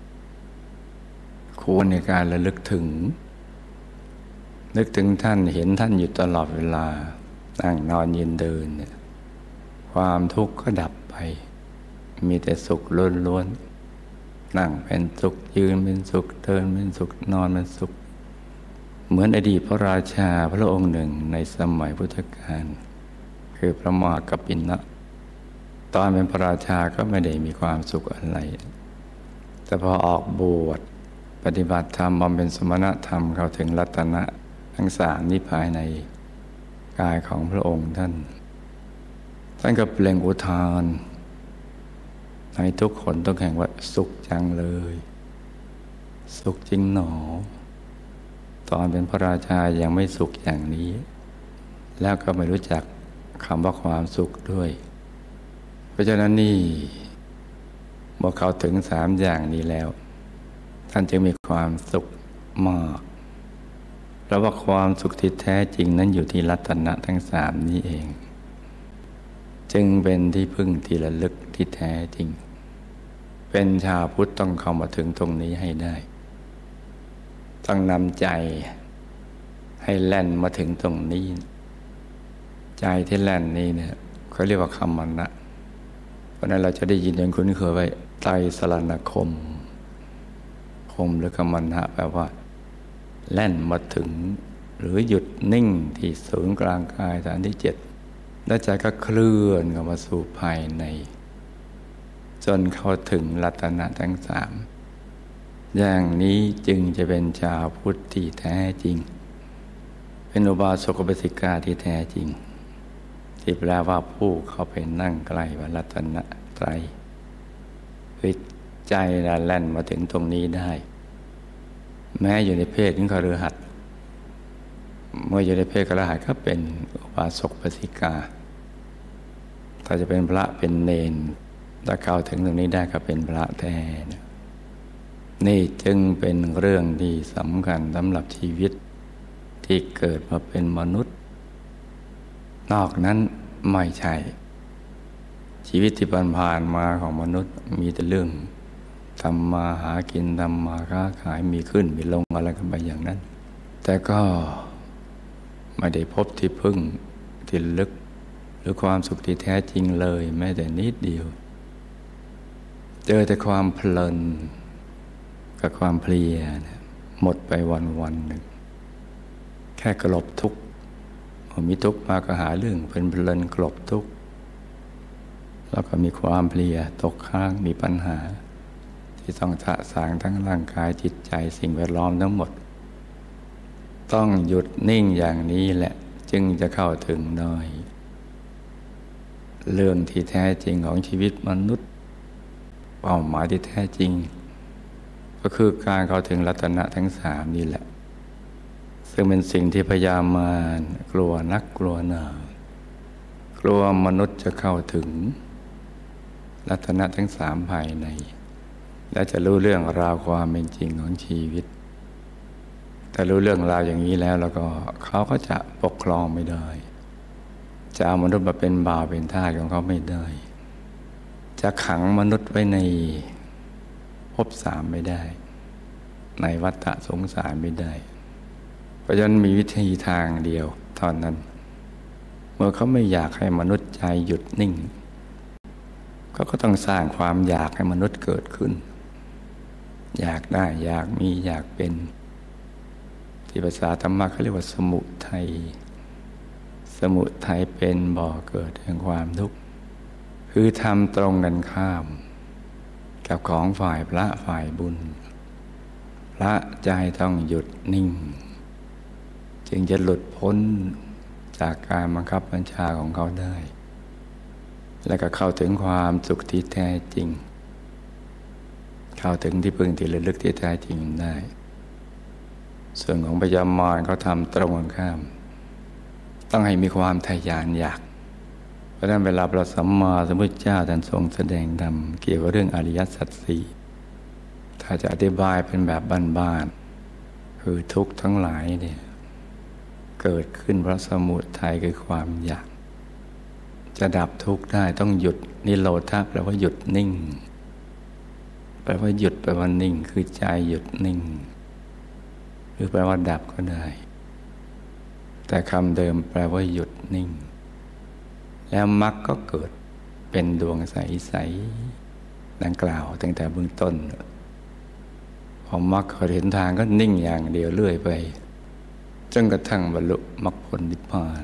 Speaker 4: ควรในการระลึกถึงนึกถึงท่านเห็นท่านอยู่ตลอดเวลานั่งนอนยืนเดินเนี่ยความทุกข์ก็ดับไปมีแต่สุขล้วนๆนั่งเป็นสุขยืนเป็นสุขเดินเป็นสุขนอนเป็นสุขเหมือนอดีตพระราชาพระองค์หนึ่งในสมัยพุทธกาลคือพระมหากัปปินะตอนเป็นพระราชาก็ไม่ได้มีความสุขอะไรแต่พอออกบวชปฏิบัติธรรมบำเพ็ญสมณธรรมเข้าถึงรัตนะทั้งสามนี้ภายในกายของพระองค์ท่านท่านก็เปล่งอุทานให้ทุกคนต้องแข่งว่าสุขจังเลยสุขจริงหนอตอนเป็นพระราชายังไม่สุขอย่างนี้แล้วก็ไม่รู้จักคำว่าความสุขด้วยเพราะฉะนั้นนี่เมื่อเขาถึงสามอย่างนี้แล้วท่านจึงมีความสุขมากเพราะว่าความสุขที่แท้จริงนั้นอยู่ที่รัตนะทั้งสามนี้เองจึงเป็นที่พึ่งที่ระลึกที่แท้จริงเป็นชาวพุทธต้องเข้ามาถึงตรงนี้ให้ได้ต้องนำใจให้แล่นมาถึงตรงนี้ใจที่แล่นนี้เนี่ยเขาเรียกว่าคัมมนะเพราะนั้นเราจะได้ยินจนคุ้นเคยไว้ไตรสรณคมคมหรือคัมมนะแปลว่าแล่นมาถึงหรือหยุดนิ่งที่ศูนย์กลางกายฐานที่เจ็ดแล้วใจก็เคลื่อนเข้ามาสู่ภายในจนเข้าถึงรัตนะทั้งสามอย่างนี้จึงจะเป็นชาวพุทธที่แท้จริงเป็นอุบาสกอุบาสิกาที่แท้จริงที่แปลว่าผู้เข้าไปนั่งใกล้พระรัตนตรัยคือใจแล่นมาถึงตรงนี้ได้แม้อยู่ในเพศของคฤหัสถ์เมื่ออยู่ในเพศคฤหัสถ์ก็เป็นอุบาสกอุบาสิกาถ้าจะเป็นพระเป็นเณรถ้าเข้าถึงตรงนี้ได้ก็เป็นพระแท้นี่จึงเป็นเรื่องที่สำคัญสำหรับชีวิตที่เกิดมาเป็นมนุษย์นอกนั้นไม่ใช่ชีวิตที่ผ่านมาของมนุษย์มีแต่เรื่องทำมาหากินทำมาค้าขายมีขึ้นมีลงอะไรกันไปอย่างนั้นแต่ก็ไม่ได้พบที่พึ่งที่ลึกหรือความสุขที่แท้จริงเลยแม้แต่นิดเดียวเจอแต่ความเพลินกับความเพลียหมดไปวันวันหนึ่งแค่กลบทุกข์อมีทุกข์มาก็หาเรื่องเพลินๆกลบทุกข์แล้วก็มีความเพลียตกค้างมีปัญหาที่ต้องสะสางทั้งร่างกายจิตใจสิ่งแวดล้อมทั้งหมดต้องหยุดนิ่งอย่างนี้แหละจึงจะเข้าถึงได้เรื่องที่แท้จริงของชีวิตมนุษย์เป้าหมายที่แท้จริงก็คือการเข้าถึงรัตนะทั้งสามนี่แหละซึ่งเป็นสิ่งที่พยามารกลัวนักกลัวหนากลัวมนุษย์จะเข้าถึงรัตนะทั้งสามภายในและจะรู้เรื่องราวความเป็นจริงของชีวิตแต่รู้เรื่องราวอย่างนี้แล้วแล้วก็เขาก็จะปกครองไม่ได้จะเอามนุษย์มาเป็นบ่าวเป็นทาสของเขาไม่ได้จะขังมนุษย์ไว้ในภพสามไม่ได้ในวัฏสงสารไม่ได้เพราะฉะนั้นมีวิธีทางเดียวเท่านั้นเมื่อเขาไม่อยากให้มนุษย์ใจหยุดนิ่งเขาก็ต้องสร้างความอยากให้มนุษย์เกิดขึ้นอยากได้อยากมีอยากเป็นที่ภาษาธรรมะเขาเรียกว่าสมุทัยสมุทัยเป็นบ่อเกิดแห่งความทุกข์คือทำตรงกันข้ามกับของฝ่ายพระฝ่ายบุญพระใจต้องหยุดนิ่งจึงจะหลุดพ้นจากการบังคับบัญชาของเขาได้และก็เข้าถึงความสุขที่แท้จริงเข้าถึงที่พึ่งที่ระลึกที่แท้จริงได้ส่วนของพยามารเขาทำตรงกันข้ามต้องให้มีความทะยานอยากเพราะฉะนั้นเวลาพระสัมมาสัมพุทธเจ้าท่านทรงแสดงธรรมเกี่ยวกับเรื่องอริยสัจสี่ถ้าจะอธิบายเป็นแบบบ้านๆคือทุกข์ทั้งหลายเนี่ยเกิดขึ้นเพราะสมุทัยคือความอยากจะดับทุกข์ได้ต้องหยุดนิโรธะแปลว่าหยุดนิ่งแปลว่าหยุดแปลว่านิ่งคือใจหยุดนิ่งหรือแปลว่าดับก็ได้แต่คำเดิมแปลว่าหยุดนิ่งแล้วมรรคก็เกิดเป็นดวงใสๆดังกล่าวตั้งแต่เบื้องต้นพอมรรคเห็นทางก็นิ่งอย่างเดียวเรื่อยไปจนกระทั่งบรรลุมรรคผลนิพพาน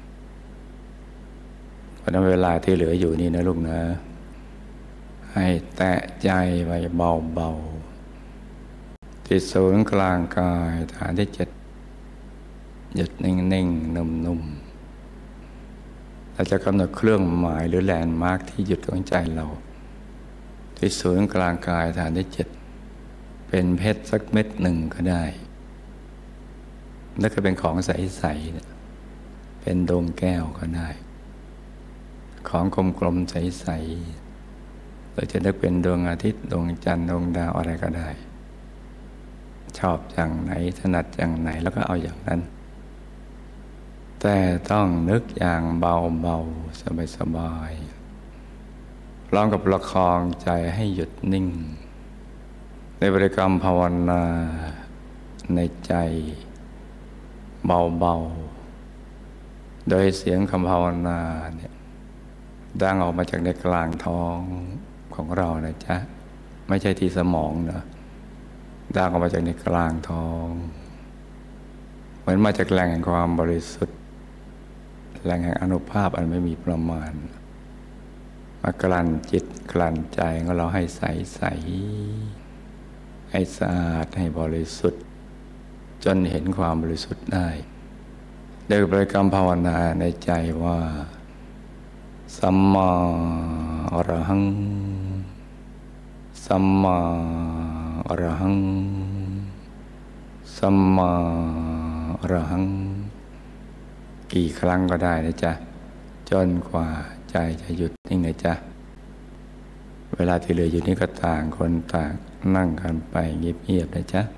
Speaker 4: เพราะนั้นเวลาที่เหลืออยู่นี่นะลูกนะให้แตะใจไว้เบาๆที่ศูนย์กลางกายฐานที่เจ็ดหยุดนิ่งๆนุ่มๆเราจะกำหนดเครื่องหมายหรือแลนด์มาร์คที่หยุดของใจเราที่ศูนย์กลางกายฐานที่เจ็ดเป็นเพชรสักเม็ดหนึ่งก็ได้แล้วก็เป็นของใสๆเป็นดวงแก้วก็ได้ของกลมๆใสๆเราจะนึกเป็นดวงอาทิตย์ดวงจันทร์ดวงดาวอะไรก็ได้ชอบอย่างไหนถนัดอย่างไหนแล้วก็เอาอย่างนั้นแต่ต้องนึกอย่างเบาๆสบายๆพร้อมกับประคองใจให้หยุดนิ่งในบริกรรมภาวนาในใจเบาๆโดยเสียงคำภาวนาเนี่ยดังออกมาจากในกลางท้องของเรานะจ๊ะไม่ใช่ที่สมองนะดังออกมาจากในกลางท้องเหมือนมาจากแหล่งแห่งความบริสุทธิ์แหล่งแห่งอานุภาพอันไม่มีประมาณมากลั่นจิตกลั่นใจของเราให้ใสใสให้สะอาดให้บริสุทธิ์จนเห็นความบริสุทธิ์ได้โดยบริกรรมภาวนาในใจว่าสัมมาอรหังสัมมาอรหังสัมมาอรหังกี่ครั้งก็ได้นะจ๊ะจนกว่าใจจะหยุดนิ่งนะจ๊ะเวลาที่เหลืออยู่นี้ก็ต่างคนต่างนั่งกันไปเงียบๆนะจ๊ะ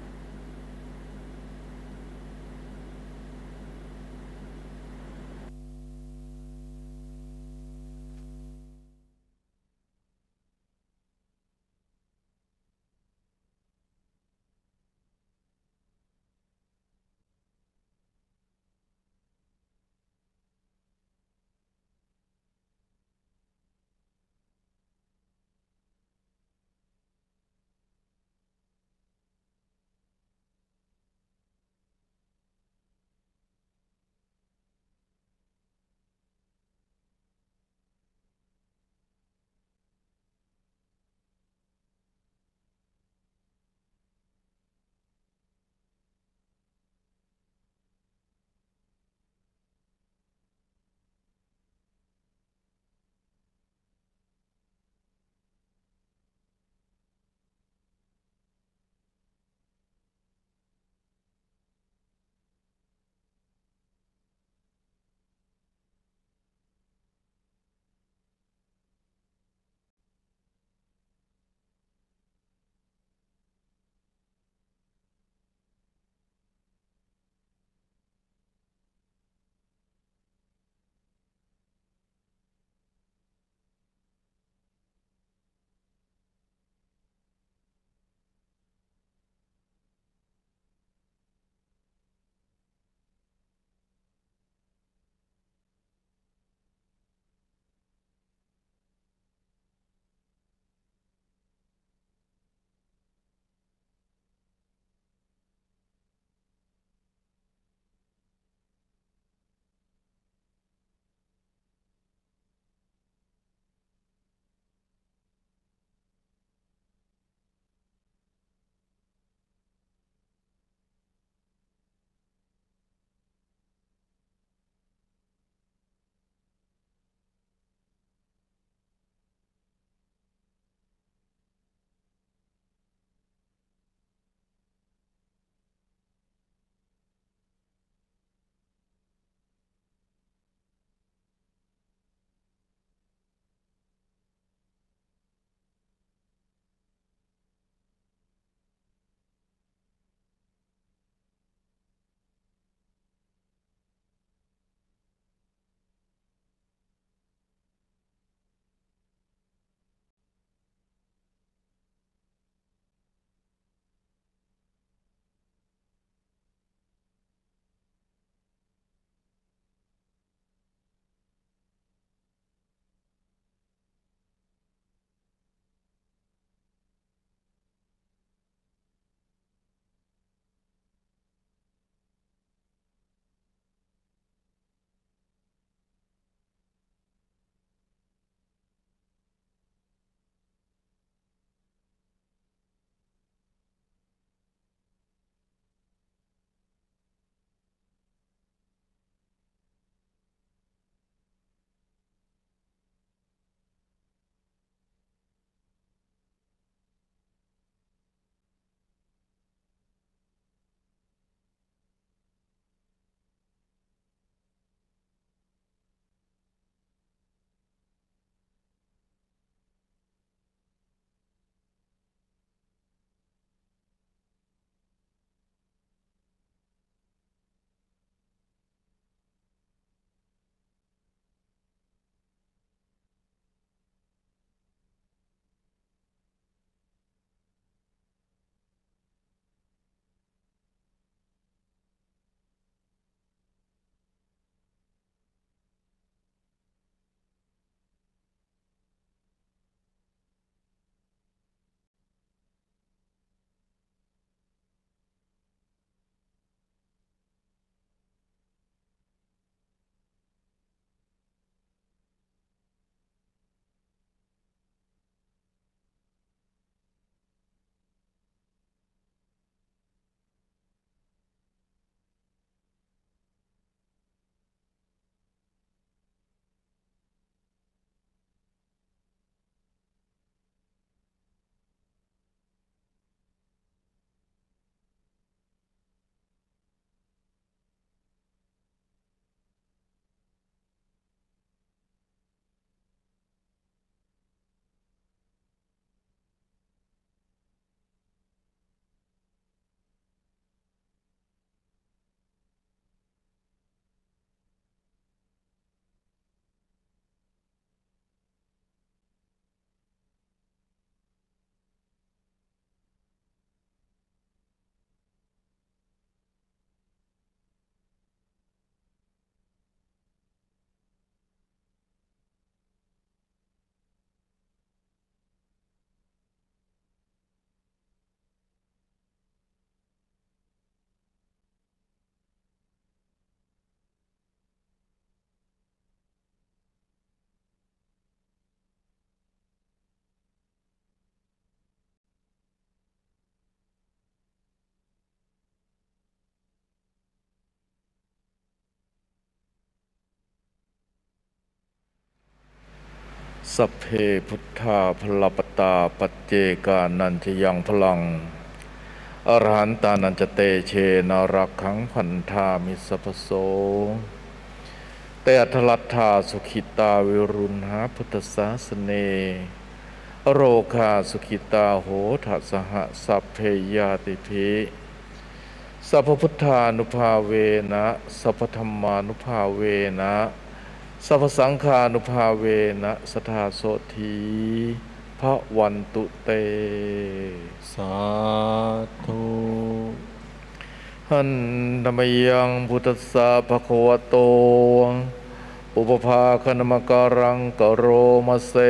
Speaker 5: สัพเพพุทธาพลปตาปัจเจกานันจยังพลังอรหันตานันจเตเชนารักขังพันธามิสัพโสเตอัทลัทธาสุขิตาวิรุณหาพุทธศาสเนโรคาสุขิตาโหทัสหะสัพเพยาติภิสัพพพุทธานุภาเวนะสัพพธรรมานุภาเวนะสัพพสังฆานุภาเวนะสทธาโสธีพระวันตุเต
Speaker 3: สาธุ
Speaker 5: หันธรรมยังพุทธัสสะภะคะวะโตปุปภาคณมการังกโรมะเส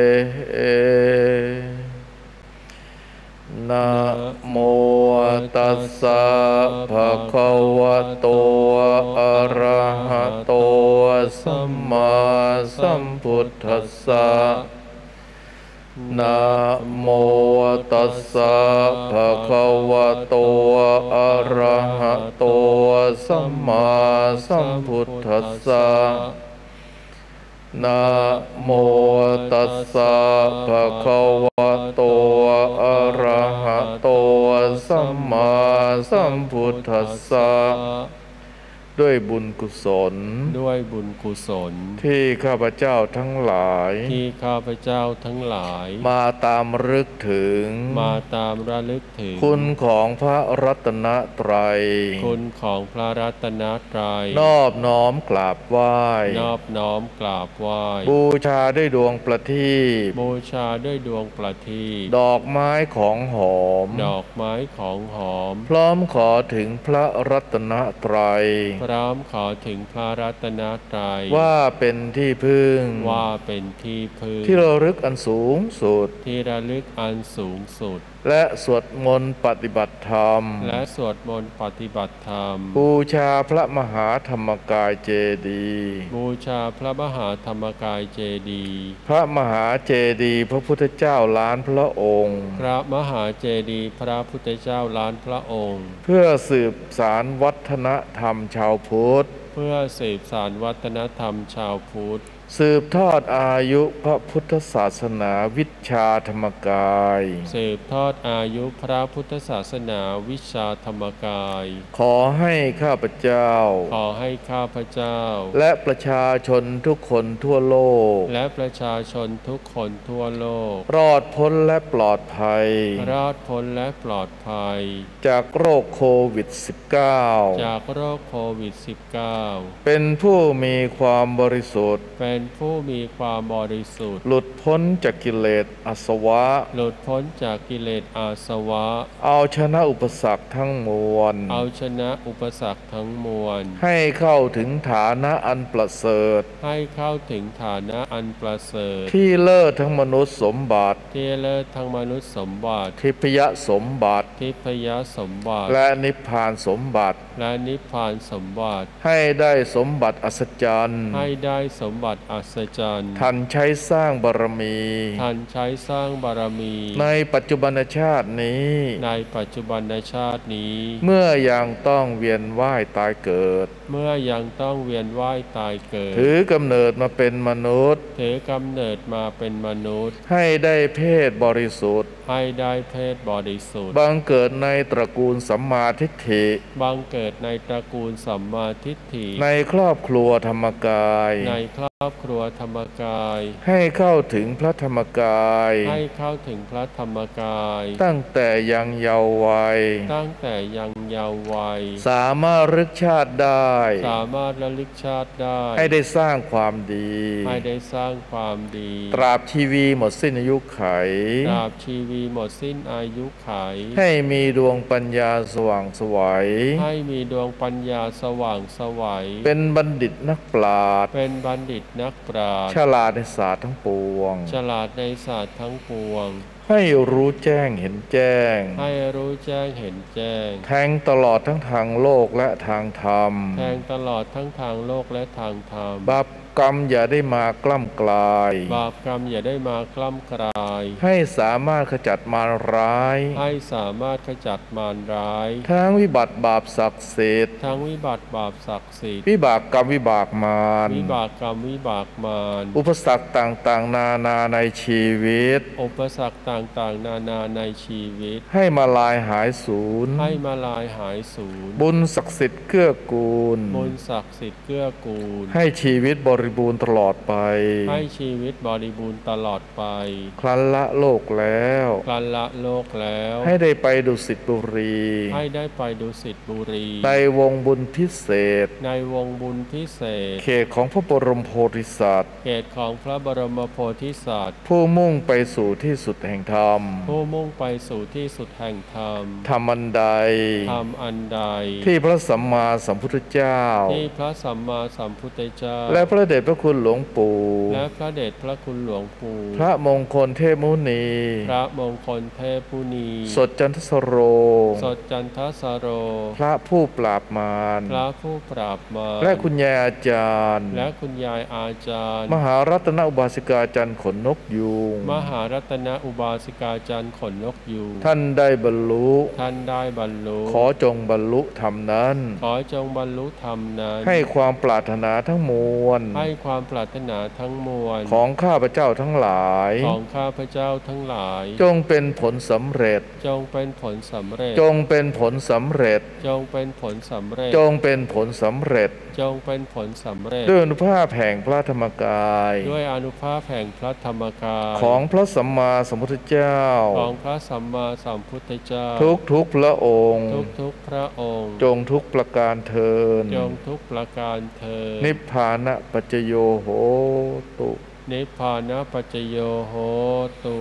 Speaker 5: นะโมตัสสะภะคะวะโตอะระหะโตสัมมาสัมพุทธัสสะนะโมตัสสะภะคะวะโตอะระหะโตสัมมาสัมพุทธัสสะนะโมตัสสะภะคะวะโตอะระหะโตสัมมาสัมพุทธัสสะด้วยบุญกุศล
Speaker 3: ด้วยบุญกุศล
Speaker 5: ที่ข้าพเจ้าทั้งหลาย
Speaker 3: ที่ข้าพเจ้าทั้งหลาย
Speaker 5: มาตามรึกถึง
Speaker 3: มาตามระลึกถึง
Speaker 5: คุณของพระรัตนตรัย
Speaker 3: คุณของพระรัตนตรัย
Speaker 5: นอบน้อมกราบไหว้
Speaker 3: นอบน้อมกราบไหว้
Speaker 5: บูชาด้วยดวงประทีป
Speaker 3: บูชาด้วยดวงประทีป
Speaker 5: ดอกไม้ของหอม
Speaker 3: ดอกไม้ของหอม
Speaker 5: พร้อมขอถึงพระรัตนตรัย
Speaker 3: พร้อมขอถึงพระรัตนตรัย
Speaker 5: ว่าเป็นที่พึ่ง
Speaker 3: ว่าเป็นที่พึ่ง
Speaker 5: ที่ระลึกอันสูงสุด
Speaker 3: ที่ระลึกอันสูงสุด
Speaker 5: และสวดมนต์ปฏิบัติธรรม
Speaker 3: และสวดมนต์ปฏิบัติธรรม
Speaker 5: บูชาพระมหาธรรมกายเจดีย์
Speaker 3: บูชาพระมหาธรรมกายเจดีย์
Speaker 5: พระมหาเจดีย์พระพุทธเจ้าล้านพระองค์
Speaker 3: พระมหาเจดีย์พระพุทธเจ้าล้านพระองค์
Speaker 5: เพื่อสืบสานวัฒนธรรมชาวพุทธ
Speaker 3: เพื่อสืบสานวัฒนธรรมชาวพุทธ
Speaker 5: สืบทอดอายุพระพุทธศาสนาวิชาธรรมกาย
Speaker 3: สืบทอดอายุพระพุทธศาสนาวิชาธรรมกาย
Speaker 5: ขอให้ข้าพเจ้า
Speaker 3: ขอให้ข้าพเจ้า
Speaker 5: และประชาชนทุกคนทั่วโลก
Speaker 3: และประชาชนทุกคนทั่วโลก
Speaker 5: รอดพ้นและปลอดภัย
Speaker 3: รอดพ้นและปลอดภัย
Speaker 5: จากโรคโควิด สิบเก้า
Speaker 3: จากโรคโควิด สิบเก้า
Speaker 5: เป็นผู้มีความบริสุทธิ์
Speaker 3: เป็นผู้มีความบริสุทธิ์
Speaker 5: หลุดพ้นจากกิเลสอาสวะ
Speaker 3: หลุดพ้นจากกิเลสอาสวะ
Speaker 5: เอาชนะอุปสรรคทั้งมวล
Speaker 3: เอาชนะอุปสรรคทั้งมวล
Speaker 5: ให้เข้าถึงฐานะอันประเสริฐ
Speaker 3: ให้เข้าถึงฐานะอันประเสริฐ
Speaker 5: ที่เลิศทั้งมนุษย์สมบัติ
Speaker 3: ที่เลิศทั้งมนุษย์สมบัติ
Speaker 5: ทิพยสมบัติ
Speaker 3: ทิพยสมบัติ
Speaker 5: และนิพพานสมบัติ
Speaker 3: และนิพพานสมบัติ
Speaker 5: ให้ได้สมบัติอัศจรรย์
Speaker 3: ให้ได้สมบัติอัศจรรย์
Speaker 5: ท่านใช้สร้างบารมี
Speaker 3: ท่านใช้สร้างบารมี
Speaker 5: ในปัจจุบันชาตินี้
Speaker 3: ในปัจจุบันชาตินี้
Speaker 5: เมื่อยังต้องเวียนว่ายตายเกิด
Speaker 3: เมื่อยังต้องเวียนว่ายตายเกิด
Speaker 5: ถือกำเนิดมาเป็นมนุษย์
Speaker 3: ถือกำเนิดมาเป็นมนุษย์
Speaker 5: ให้ได้เพศบริสุทธิ์
Speaker 3: ให้ได้เพศบริสุทธิ์
Speaker 5: บังเกิดในตระกูลสัมมาทิฏฐิ
Speaker 3: บังเกิดในตระกูลสัมมาทิฏฐิ
Speaker 5: ในครอบครัวธรรมกาย
Speaker 3: ในครอบครัวธรรมกาย
Speaker 5: ให้เข้าถึงพระธรรมกาย
Speaker 3: ให้เข้าถึงพระธรรมกาย
Speaker 5: ตั้งแต่ยังเยาว์วัย
Speaker 3: ตั้งแต่ยังเยาว์วัย
Speaker 5: สามารถรึกชาติได้
Speaker 3: สามารถระลึกชาติได้
Speaker 5: ให้ได้สร้างความดี
Speaker 3: ให้ได้สร้างความดี
Speaker 5: ตราบชีวีหมดสิ้นอายุไข
Speaker 3: ตราบชีวีหมดสิ้นอายุไข
Speaker 5: ให้มีดวงปัญญาสว่างไสว
Speaker 3: ให้มีดวงปัญญาสว่างไสว
Speaker 5: เป็นบัณฑิตนักปราชญ์
Speaker 3: เป็นบัณฑิตนักปราชญ์
Speaker 5: ฉลาดในศาสตร์ทั้งปวง
Speaker 3: ฉลาดในศาสตร์ทั้งปวง
Speaker 5: ให้รู้แจ้งเห็นแจ้ง
Speaker 3: ให้รู้แจ้งเห็นแจ้ง
Speaker 5: แทงตลอดทั้งทางโลกและทางธรรม
Speaker 3: แทงตลอดทั้งทางโลกและทางธรรม
Speaker 5: บัพกรรมอย่าได้มากล้ำกลาย
Speaker 3: บาปกรรมอย่าได้มากล้ำกลาย
Speaker 5: ให้สามารถขจัดมารร้าย
Speaker 3: ให้สามารถขจัดมารร้าย
Speaker 5: ทั้งวิบัติบาปศักดิ์สิทธิ์
Speaker 3: ทั้งวิบัติบาปศักดิ์สิทธิ์
Speaker 5: วิบากกรรมวิบากมาร
Speaker 3: วิบากกรรมวิบากมาร
Speaker 5: อุปสรรคต่างๆนานาในชีวิต
Speaker 3: อุปสรรคต่างๆนานาในชีวิต
Speaker 5: ให้มาลายหายสูญ
Speaker 3: ให้มาลายหายสูญ
Speaker 5: บุญศักดิ์สิทธิ์เกื้อกูล
Speaker 3: บุญศักดิ์สิทธิ์เกื้อกูล
Speaker 5: ให้ชีวิตบริบูรณ์ตลอดไป
Speaker 3: ให้ชีวิตบริบูรณ์ตลอดไป
Speaker 5: ครั้นละโลกแล้ว
Speaker 3: ครั้นละโลกแล้ว
Speaker 5: ให้ได้ไปดุสิตบุรี
Speaker 3: ให้ได้ไปดุสิตบุรี
Speaker 5: ในวงบุญพิเศษ
Speaker 3: ในวงบุญพิเศษ
Speaker 5: เขตของพระบรมโพธิสัตว์
Speaker 3: เขตของพระบรมโพธิสัตว์
Speaker 5: ผู้มุ่งไปสู่ที่สุดแห่งธรรม
Speaker 3: ผู้มุ่งไปสู่ที่สุดแห่งธรรม
Speaker 5: ธรรมอันใด
Speaker 3: ธรรมอันใด
Speaker 5: ที่พระสัมมาสัมพุทธเจ้า
Speaker 3: ที่พระสัมมาสัมพุทธเจ้า
Speaker 5: และพระเดชพระคุณหลวงปู่
Speaker 3: และพระเดชพระคุณหลวงปู่
Speaker 5: พระมงคลเทพมุนี
Speaker 3: พระมงคลเทพมุนี
Speaker 5: สดจันทสโร
Speaker 3: สดจันทสโร
Speaker 5: พระผู้ปราบมาร
Speaker 3: พระผู้ปราบมาร
Speaker 5: และคุณยายอาจารย์
Speaker 3: และคุณยายอาจารย์
Speaker 5: มหารัตนอุบาสิกาจันทร์ขนนกยูง
Speaker 3: มหารัตนอุบาสิกาจันทร์ขนนกยูง
Speaker 5: ท่านได้บรรลุ
Speaker 3: ท่านได้บรรลุ
Speaker 5: ขอจงบรรลุธรรมนั้น
Speaker 3: ขอจงบรรลุธรรมนั้น
Speaker 5: ให้ความปรารถนาทั้งมวล
Speaker 3: ให้ความปรารถนาทั้งมวล
Speaker 5: ของข้าพเจ้าทั้งหลาย
Speaker 3: ของข้าพเจ้าทั้งหลาย
Speaker 5: จงเป็นผลสำเร็จ
Speaker 3: จงเป็นผลสำเร็จ
Speaker 5: จงเป็นผลสำเร็จ
Speaker 3: จงเป็นผลสำเร็จ
Speaker 5: จงเป็นผลสำเร็จ
Speaker 3: จงเป็นผลสำเร็จ
Speaker 5: ด้วยอนุภาพแห่งพระธรรมกาย
Speaker 3: ด้วยอนุภาพแห่งพระธรรมกาย
Speaker 5: ของพระสัมมาสัมพุทธเจ้า
Speaker 3: ของพระสัมมาสัมพุทธเจ้า
Speaker 5: ทุกทุกพระองค์
Speaker 3: ทุกทุกพระองค์
Speaker 5: จงทุกประการเทิน
Speaker 3: จงทุกประการเทิน
Speaker 5: นิพพานะปัจจโยโหตุ
Speaker 3: นิพพานะปัจจโยโหตุ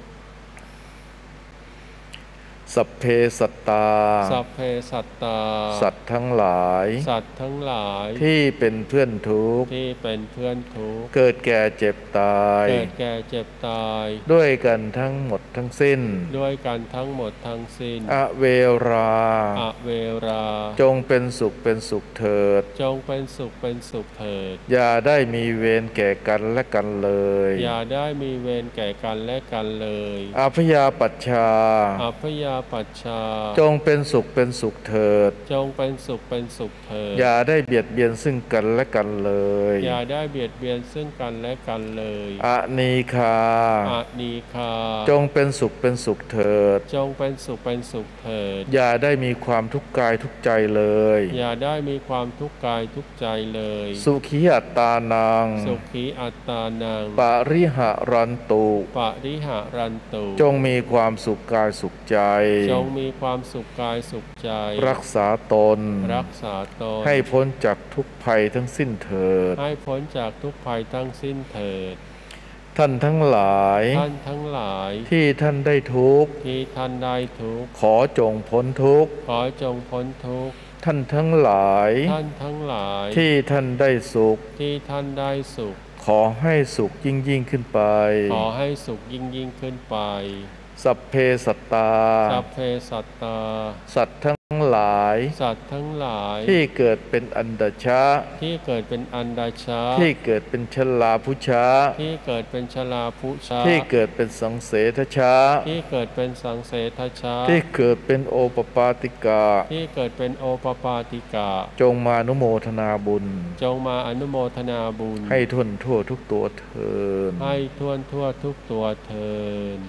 Speaker 5: สัพเพสัตตา
Speaker 3: สัพเพสัตตา
Speaker 5: สัตว์ทั้งหลาย
Speaker 3: สัตว์ทั้งหลาย
Speaker 5: ที่เป็นเพื่อนทุกข์
Speaker 3: ที่เป็นเพื่อนทุกข์
Speaker 5: เกิดแก่เจ็บตาย
Speaker 3: เกิดแก่เจ็บตาย
Speaker 5: ด้วยกันทั้งหมดทั้งสิ้น
Speaker 3: ด้วยกันทั้งหมดทั้งสิ้น
Speaker 5: อเวรา
Speaker 3: อเวรา
Speaker 5: จงเป็นสุขเป็นสุขเถิด
Speaker 3: จงเป็นสุขเป็นสุขเถิด
Speaker 5: อย่าได้มีเวรแก่กันและกันเลย
Speaker 3: อย่าได้มีเวรแก่กันและกันเลย
Speaker 5: อภยาปัชชา
Speaker 3: อภยาปัชชา
Speaker 5: จงเป็นสุขเป็นสุขเถิด
Speaker 3: จงเป็นสุขเป็นสุขเถิด
Speaker 5: อย่าได้เบียดเบียนซึ่งกันและกันเลย
Speaker 3: อย่าได้เบียดเบียนซึ่งกันและกันเลย
Speaker 5: อนีคา
Speaker 3: อนีคา
Speaker 5: จงเป็นสุขเป็นสุขเถิด
Speaker 3: จงเป็นสุขเป็นสุขเถิด
Speaker 5: อย่าได้มีความทุกข์กายทุกใจเลย
Speaker 3: อย่าได้มีความทุกข์กายทุกใจเลย
Speaker 5: สุขีอัตตานัง
Speaker 3: สุขีอัตตานัง
Speaker 5: ปริหะรันตุ
Speaker 3: ปริหะรันตุ
Speaker 5: จงมีความสุขกายสุขใจ
Speaker 3: จงมีความสุขกายสุขใจ
Speaker 5: รักษาตน
Speaker 3: รักษาตน
Speaker 5: ให้พ้นจากทุกภัยทั้งสิ้นเถิด
Speaker 3: ให้พ้นจากทุกภัยทั้งสิ้นเถิด
Speaker 5: ท่านทั้งหลาย
Speaker 3: ท่านทั้งหลาย
Speaker 5: ที่ท่านได้ทุกข์
Speaker 3: ที่ท่านได้ทุกข์
Speaker 5: ขอจงพ้นทุกข์
Speaker 3: ขอจงพ้นทุกข์
Speaker 5: ท่านทั้งหลาย
Speaker 3: ท่านทั้งหลาย
Speaker 5: ที่ท่านได้สุข
Speaker 3: ที่ท่านได้สุข
Speaker 5: ขอให้สุขยิ่งยิ่งขึ้นไป
Speaker 3: ขอให้สุขยิ่งยิ่งขึ้นไป
Speaker 5: สัพเพสัตตา
Speaker 3: สัพเพสัตตา
Speaker 5: สัตว์ทั้งหลาย
Speaker 3: สัตว์ทั้งหลาย
Speaker 5: ที่เกิดเป็นอันดชะ
Speaker 3: ที่เกิดเป็นอันดชะ
Speaker 5: ที่เกิดเป็นชลาภุชะ
Speaker 3: ที่เกิดเป็นชลาภุชะ
Speaker 5: ที่เกิดเป็นสังเสทชะ
Speaker 3: ที่เกิดเป็นสังเสทชะ
Speaker 5: ที่เกิดเป็นโอปปาติกา
Speaker 3: ที่เกิดเป็นโอปปาติกา
Speaker 5: จงมาอนุโมทนาบุญ
Speaker 3: จงมาอนุโมทนาบุญ
Speaker 5: ให้ท่วนทั่วทุกตัวเทิน
Speaker 3: ให้ท่วนทั่วทุกตัวเทิน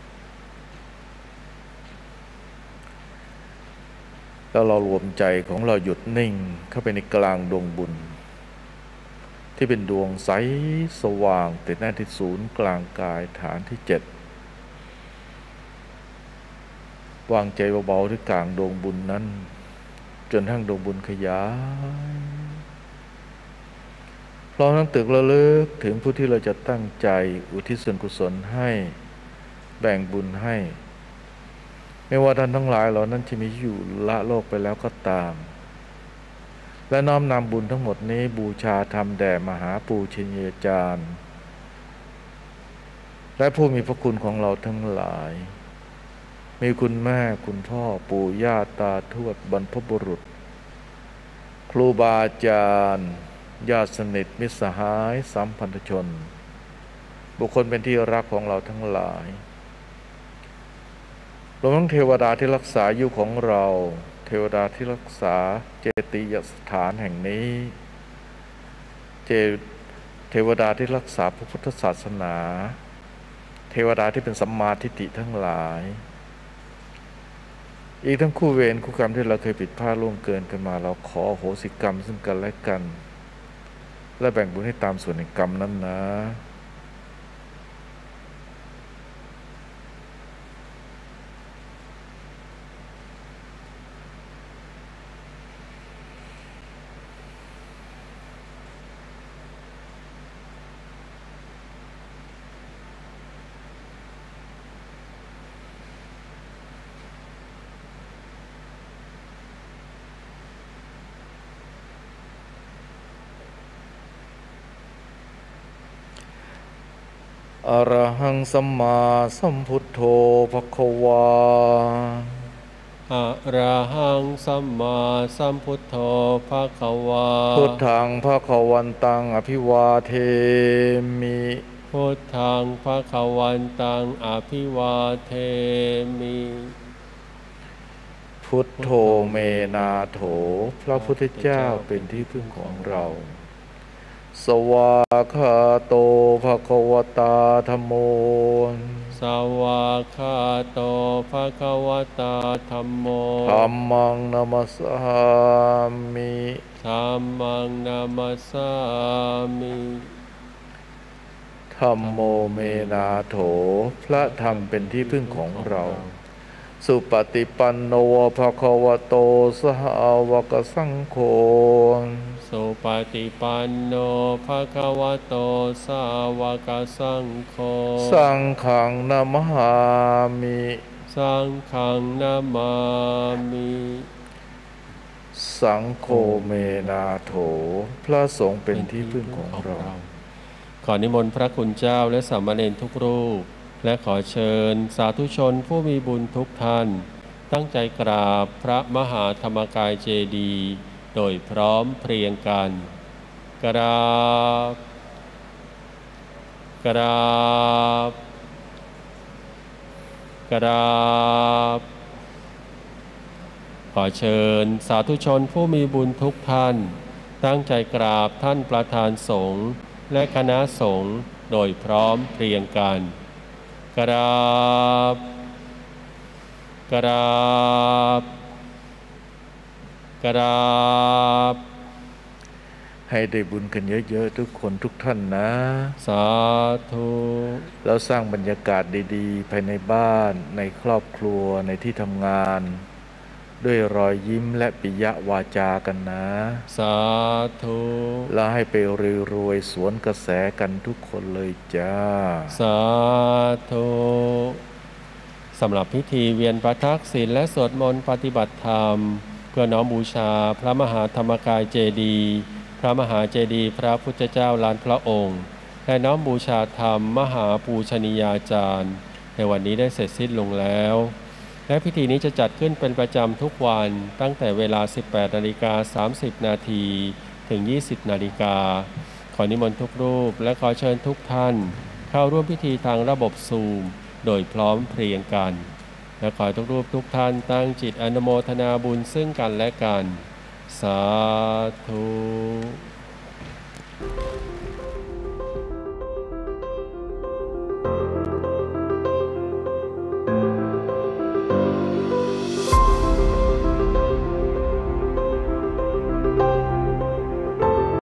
Speaker 5: แล้วเรารวมใจของเราหยุดนิ่งเข้าไปในกลางดวงบุญที่เป็นดวงใสสว่างติดแน่ที่ศูนย์กลางกายฐานที่เจ็ดวางใจเบาๆที่กลางดวงบุญนั้นจนทั้งดวงบุญขยายพร้อมทั้งตึกระลึกถึงผู้ที่เราจะตั้งใจอุทิศส่วนกุศลให้แบ่งบุญให้ไม่ว่าท่านทั้งหลายเหล่านั้นที่มีอยู่ละโลกไปแล้วก็ตามและน้อมนำบุญทั้งหมดนี้บูชาธรรมแด่มหาปูชนียาจารย์และผู้มีพระคุณของเราทั้งหลายมีคุณแม่คุณพ่อปู่ย่าตาทวดบรรพบุรุษครูบาอาจารย์ญาติสนิทมิตรสหายสัมพันธชนบุคคลเป็นที่รักของเราทั้งหลายรวมทั้งเทวดาที่รักษาอยู่ของเราเทวดาที่รักษาเจติยสถานแห่งนี้เจเทวดาที่รักษาพระพุทธศาสนาเทวดาที่เป็นสัมมาทิฏฐิทั้งหลายอีกทั้งคู่เวรคู่กรรมที่เราเคยผิดพลาดล่วงเกินกันมาเราขออโหสิกรรมซึ่งกันและกันและแบ่งบุญให้ตามส่วนแห่งกรรมนั้นนะอรหังสัมมาสัมพุทโธภควา
Speaker 3: อะระหังสัมมาสัมพุทโธภควา
Speaker 5: พุทธังภควันตังอภิวาเทมิ
Speaker 3: พุทธังภควันตังอภิวาเทมิ
Speaker 5: พุทโธเมนาโถพระพุทธเจ้าเป็นที่พึ่งของเราสวากขาโตภควตาธัมโม
Speaker 3: สวากขาโตภควตาธัมโม
Speaker 5: ธัมมังนัมสสามิ
Speaker 3: ธัมมังนัมสสามิ
Speaker 5: ธัมโมเมนาโถพระธรรมเป็นที่พึ่งของเราสุปฏิปันโนภควโตสาวกสังโฆ
Speaker 3: สุปฏิปันโนภควโตสาวกสังโฆ
Speaker 5: สังฆังนะมหามิ
Speaker 3: สังฆังนะมามิ
Speaker 5: สังโฆเมนาโถพระสงฆ์เป็นที่พึ่งของเรา
Speaker 3: ขอนิมนต์พระคุณเจ้าและสามเณรทุกรูปและขอเชิญสาธุชนผู้มีบุญทุกท่านตั้งใจกราบพระมหาธรรมกายเจดีย์โดยพร้อมเพรียงกันกราบกราบกราบขอเชิญสาธุชนผู้มีบุญทุกท่านตั้งใจกราบท่านประธานสงฆ์และคณะสงฆ์โดยพร้อมเพรียงกันกราบกราบกราบ
Speaker 5: ให้ได้บุญกันเยอะๆทุกคนทุกท่านนะ
Speaker 3: สาธุ
Speaker 5: แล้วสร้างบรรยากาศดีๆภายในบ้านในครอบครัวในที่ทำงานด้วยรอยยิ้มและปิยวาจากันนะ
Speaker 3: สาธุ
Speaker 5: แล้วให้ไปรวยๆสวนกระแสกันทุกคนเลยจ้า
Speaker 3: สาธุสำหรับพิธีเวียนประทักษิณและสวดมนต์ปฏิบัติธรรมเพื่อน้อมบูชาพระมหาธรรมกายเจดีย์พระมหาเจดีย์พระพุทธเจ้าล้านพระองค์และน้อมบูชาธรรมมหาปูชนียาจารย์ในวันนี้ได้เสร็จสิ้นลงแล้วและพิธีนี้จะจัดขึ้นเป็นประจำทุกวันตั้งแต่เวลา สิบแปดนาฬิกาสามสิบนาที ถึง ยี่สิบนาฬิกาขอนิมนต์ทุกรูปและขอเชิญทุกท่านเข้าร่วมพิธีทางระบบซูมโดยพร้อมเพรียงกันและขอทุกรูปทุกท่านตั้งจิตอนุโมทนาบุญซึ่งกันและกันสาธุ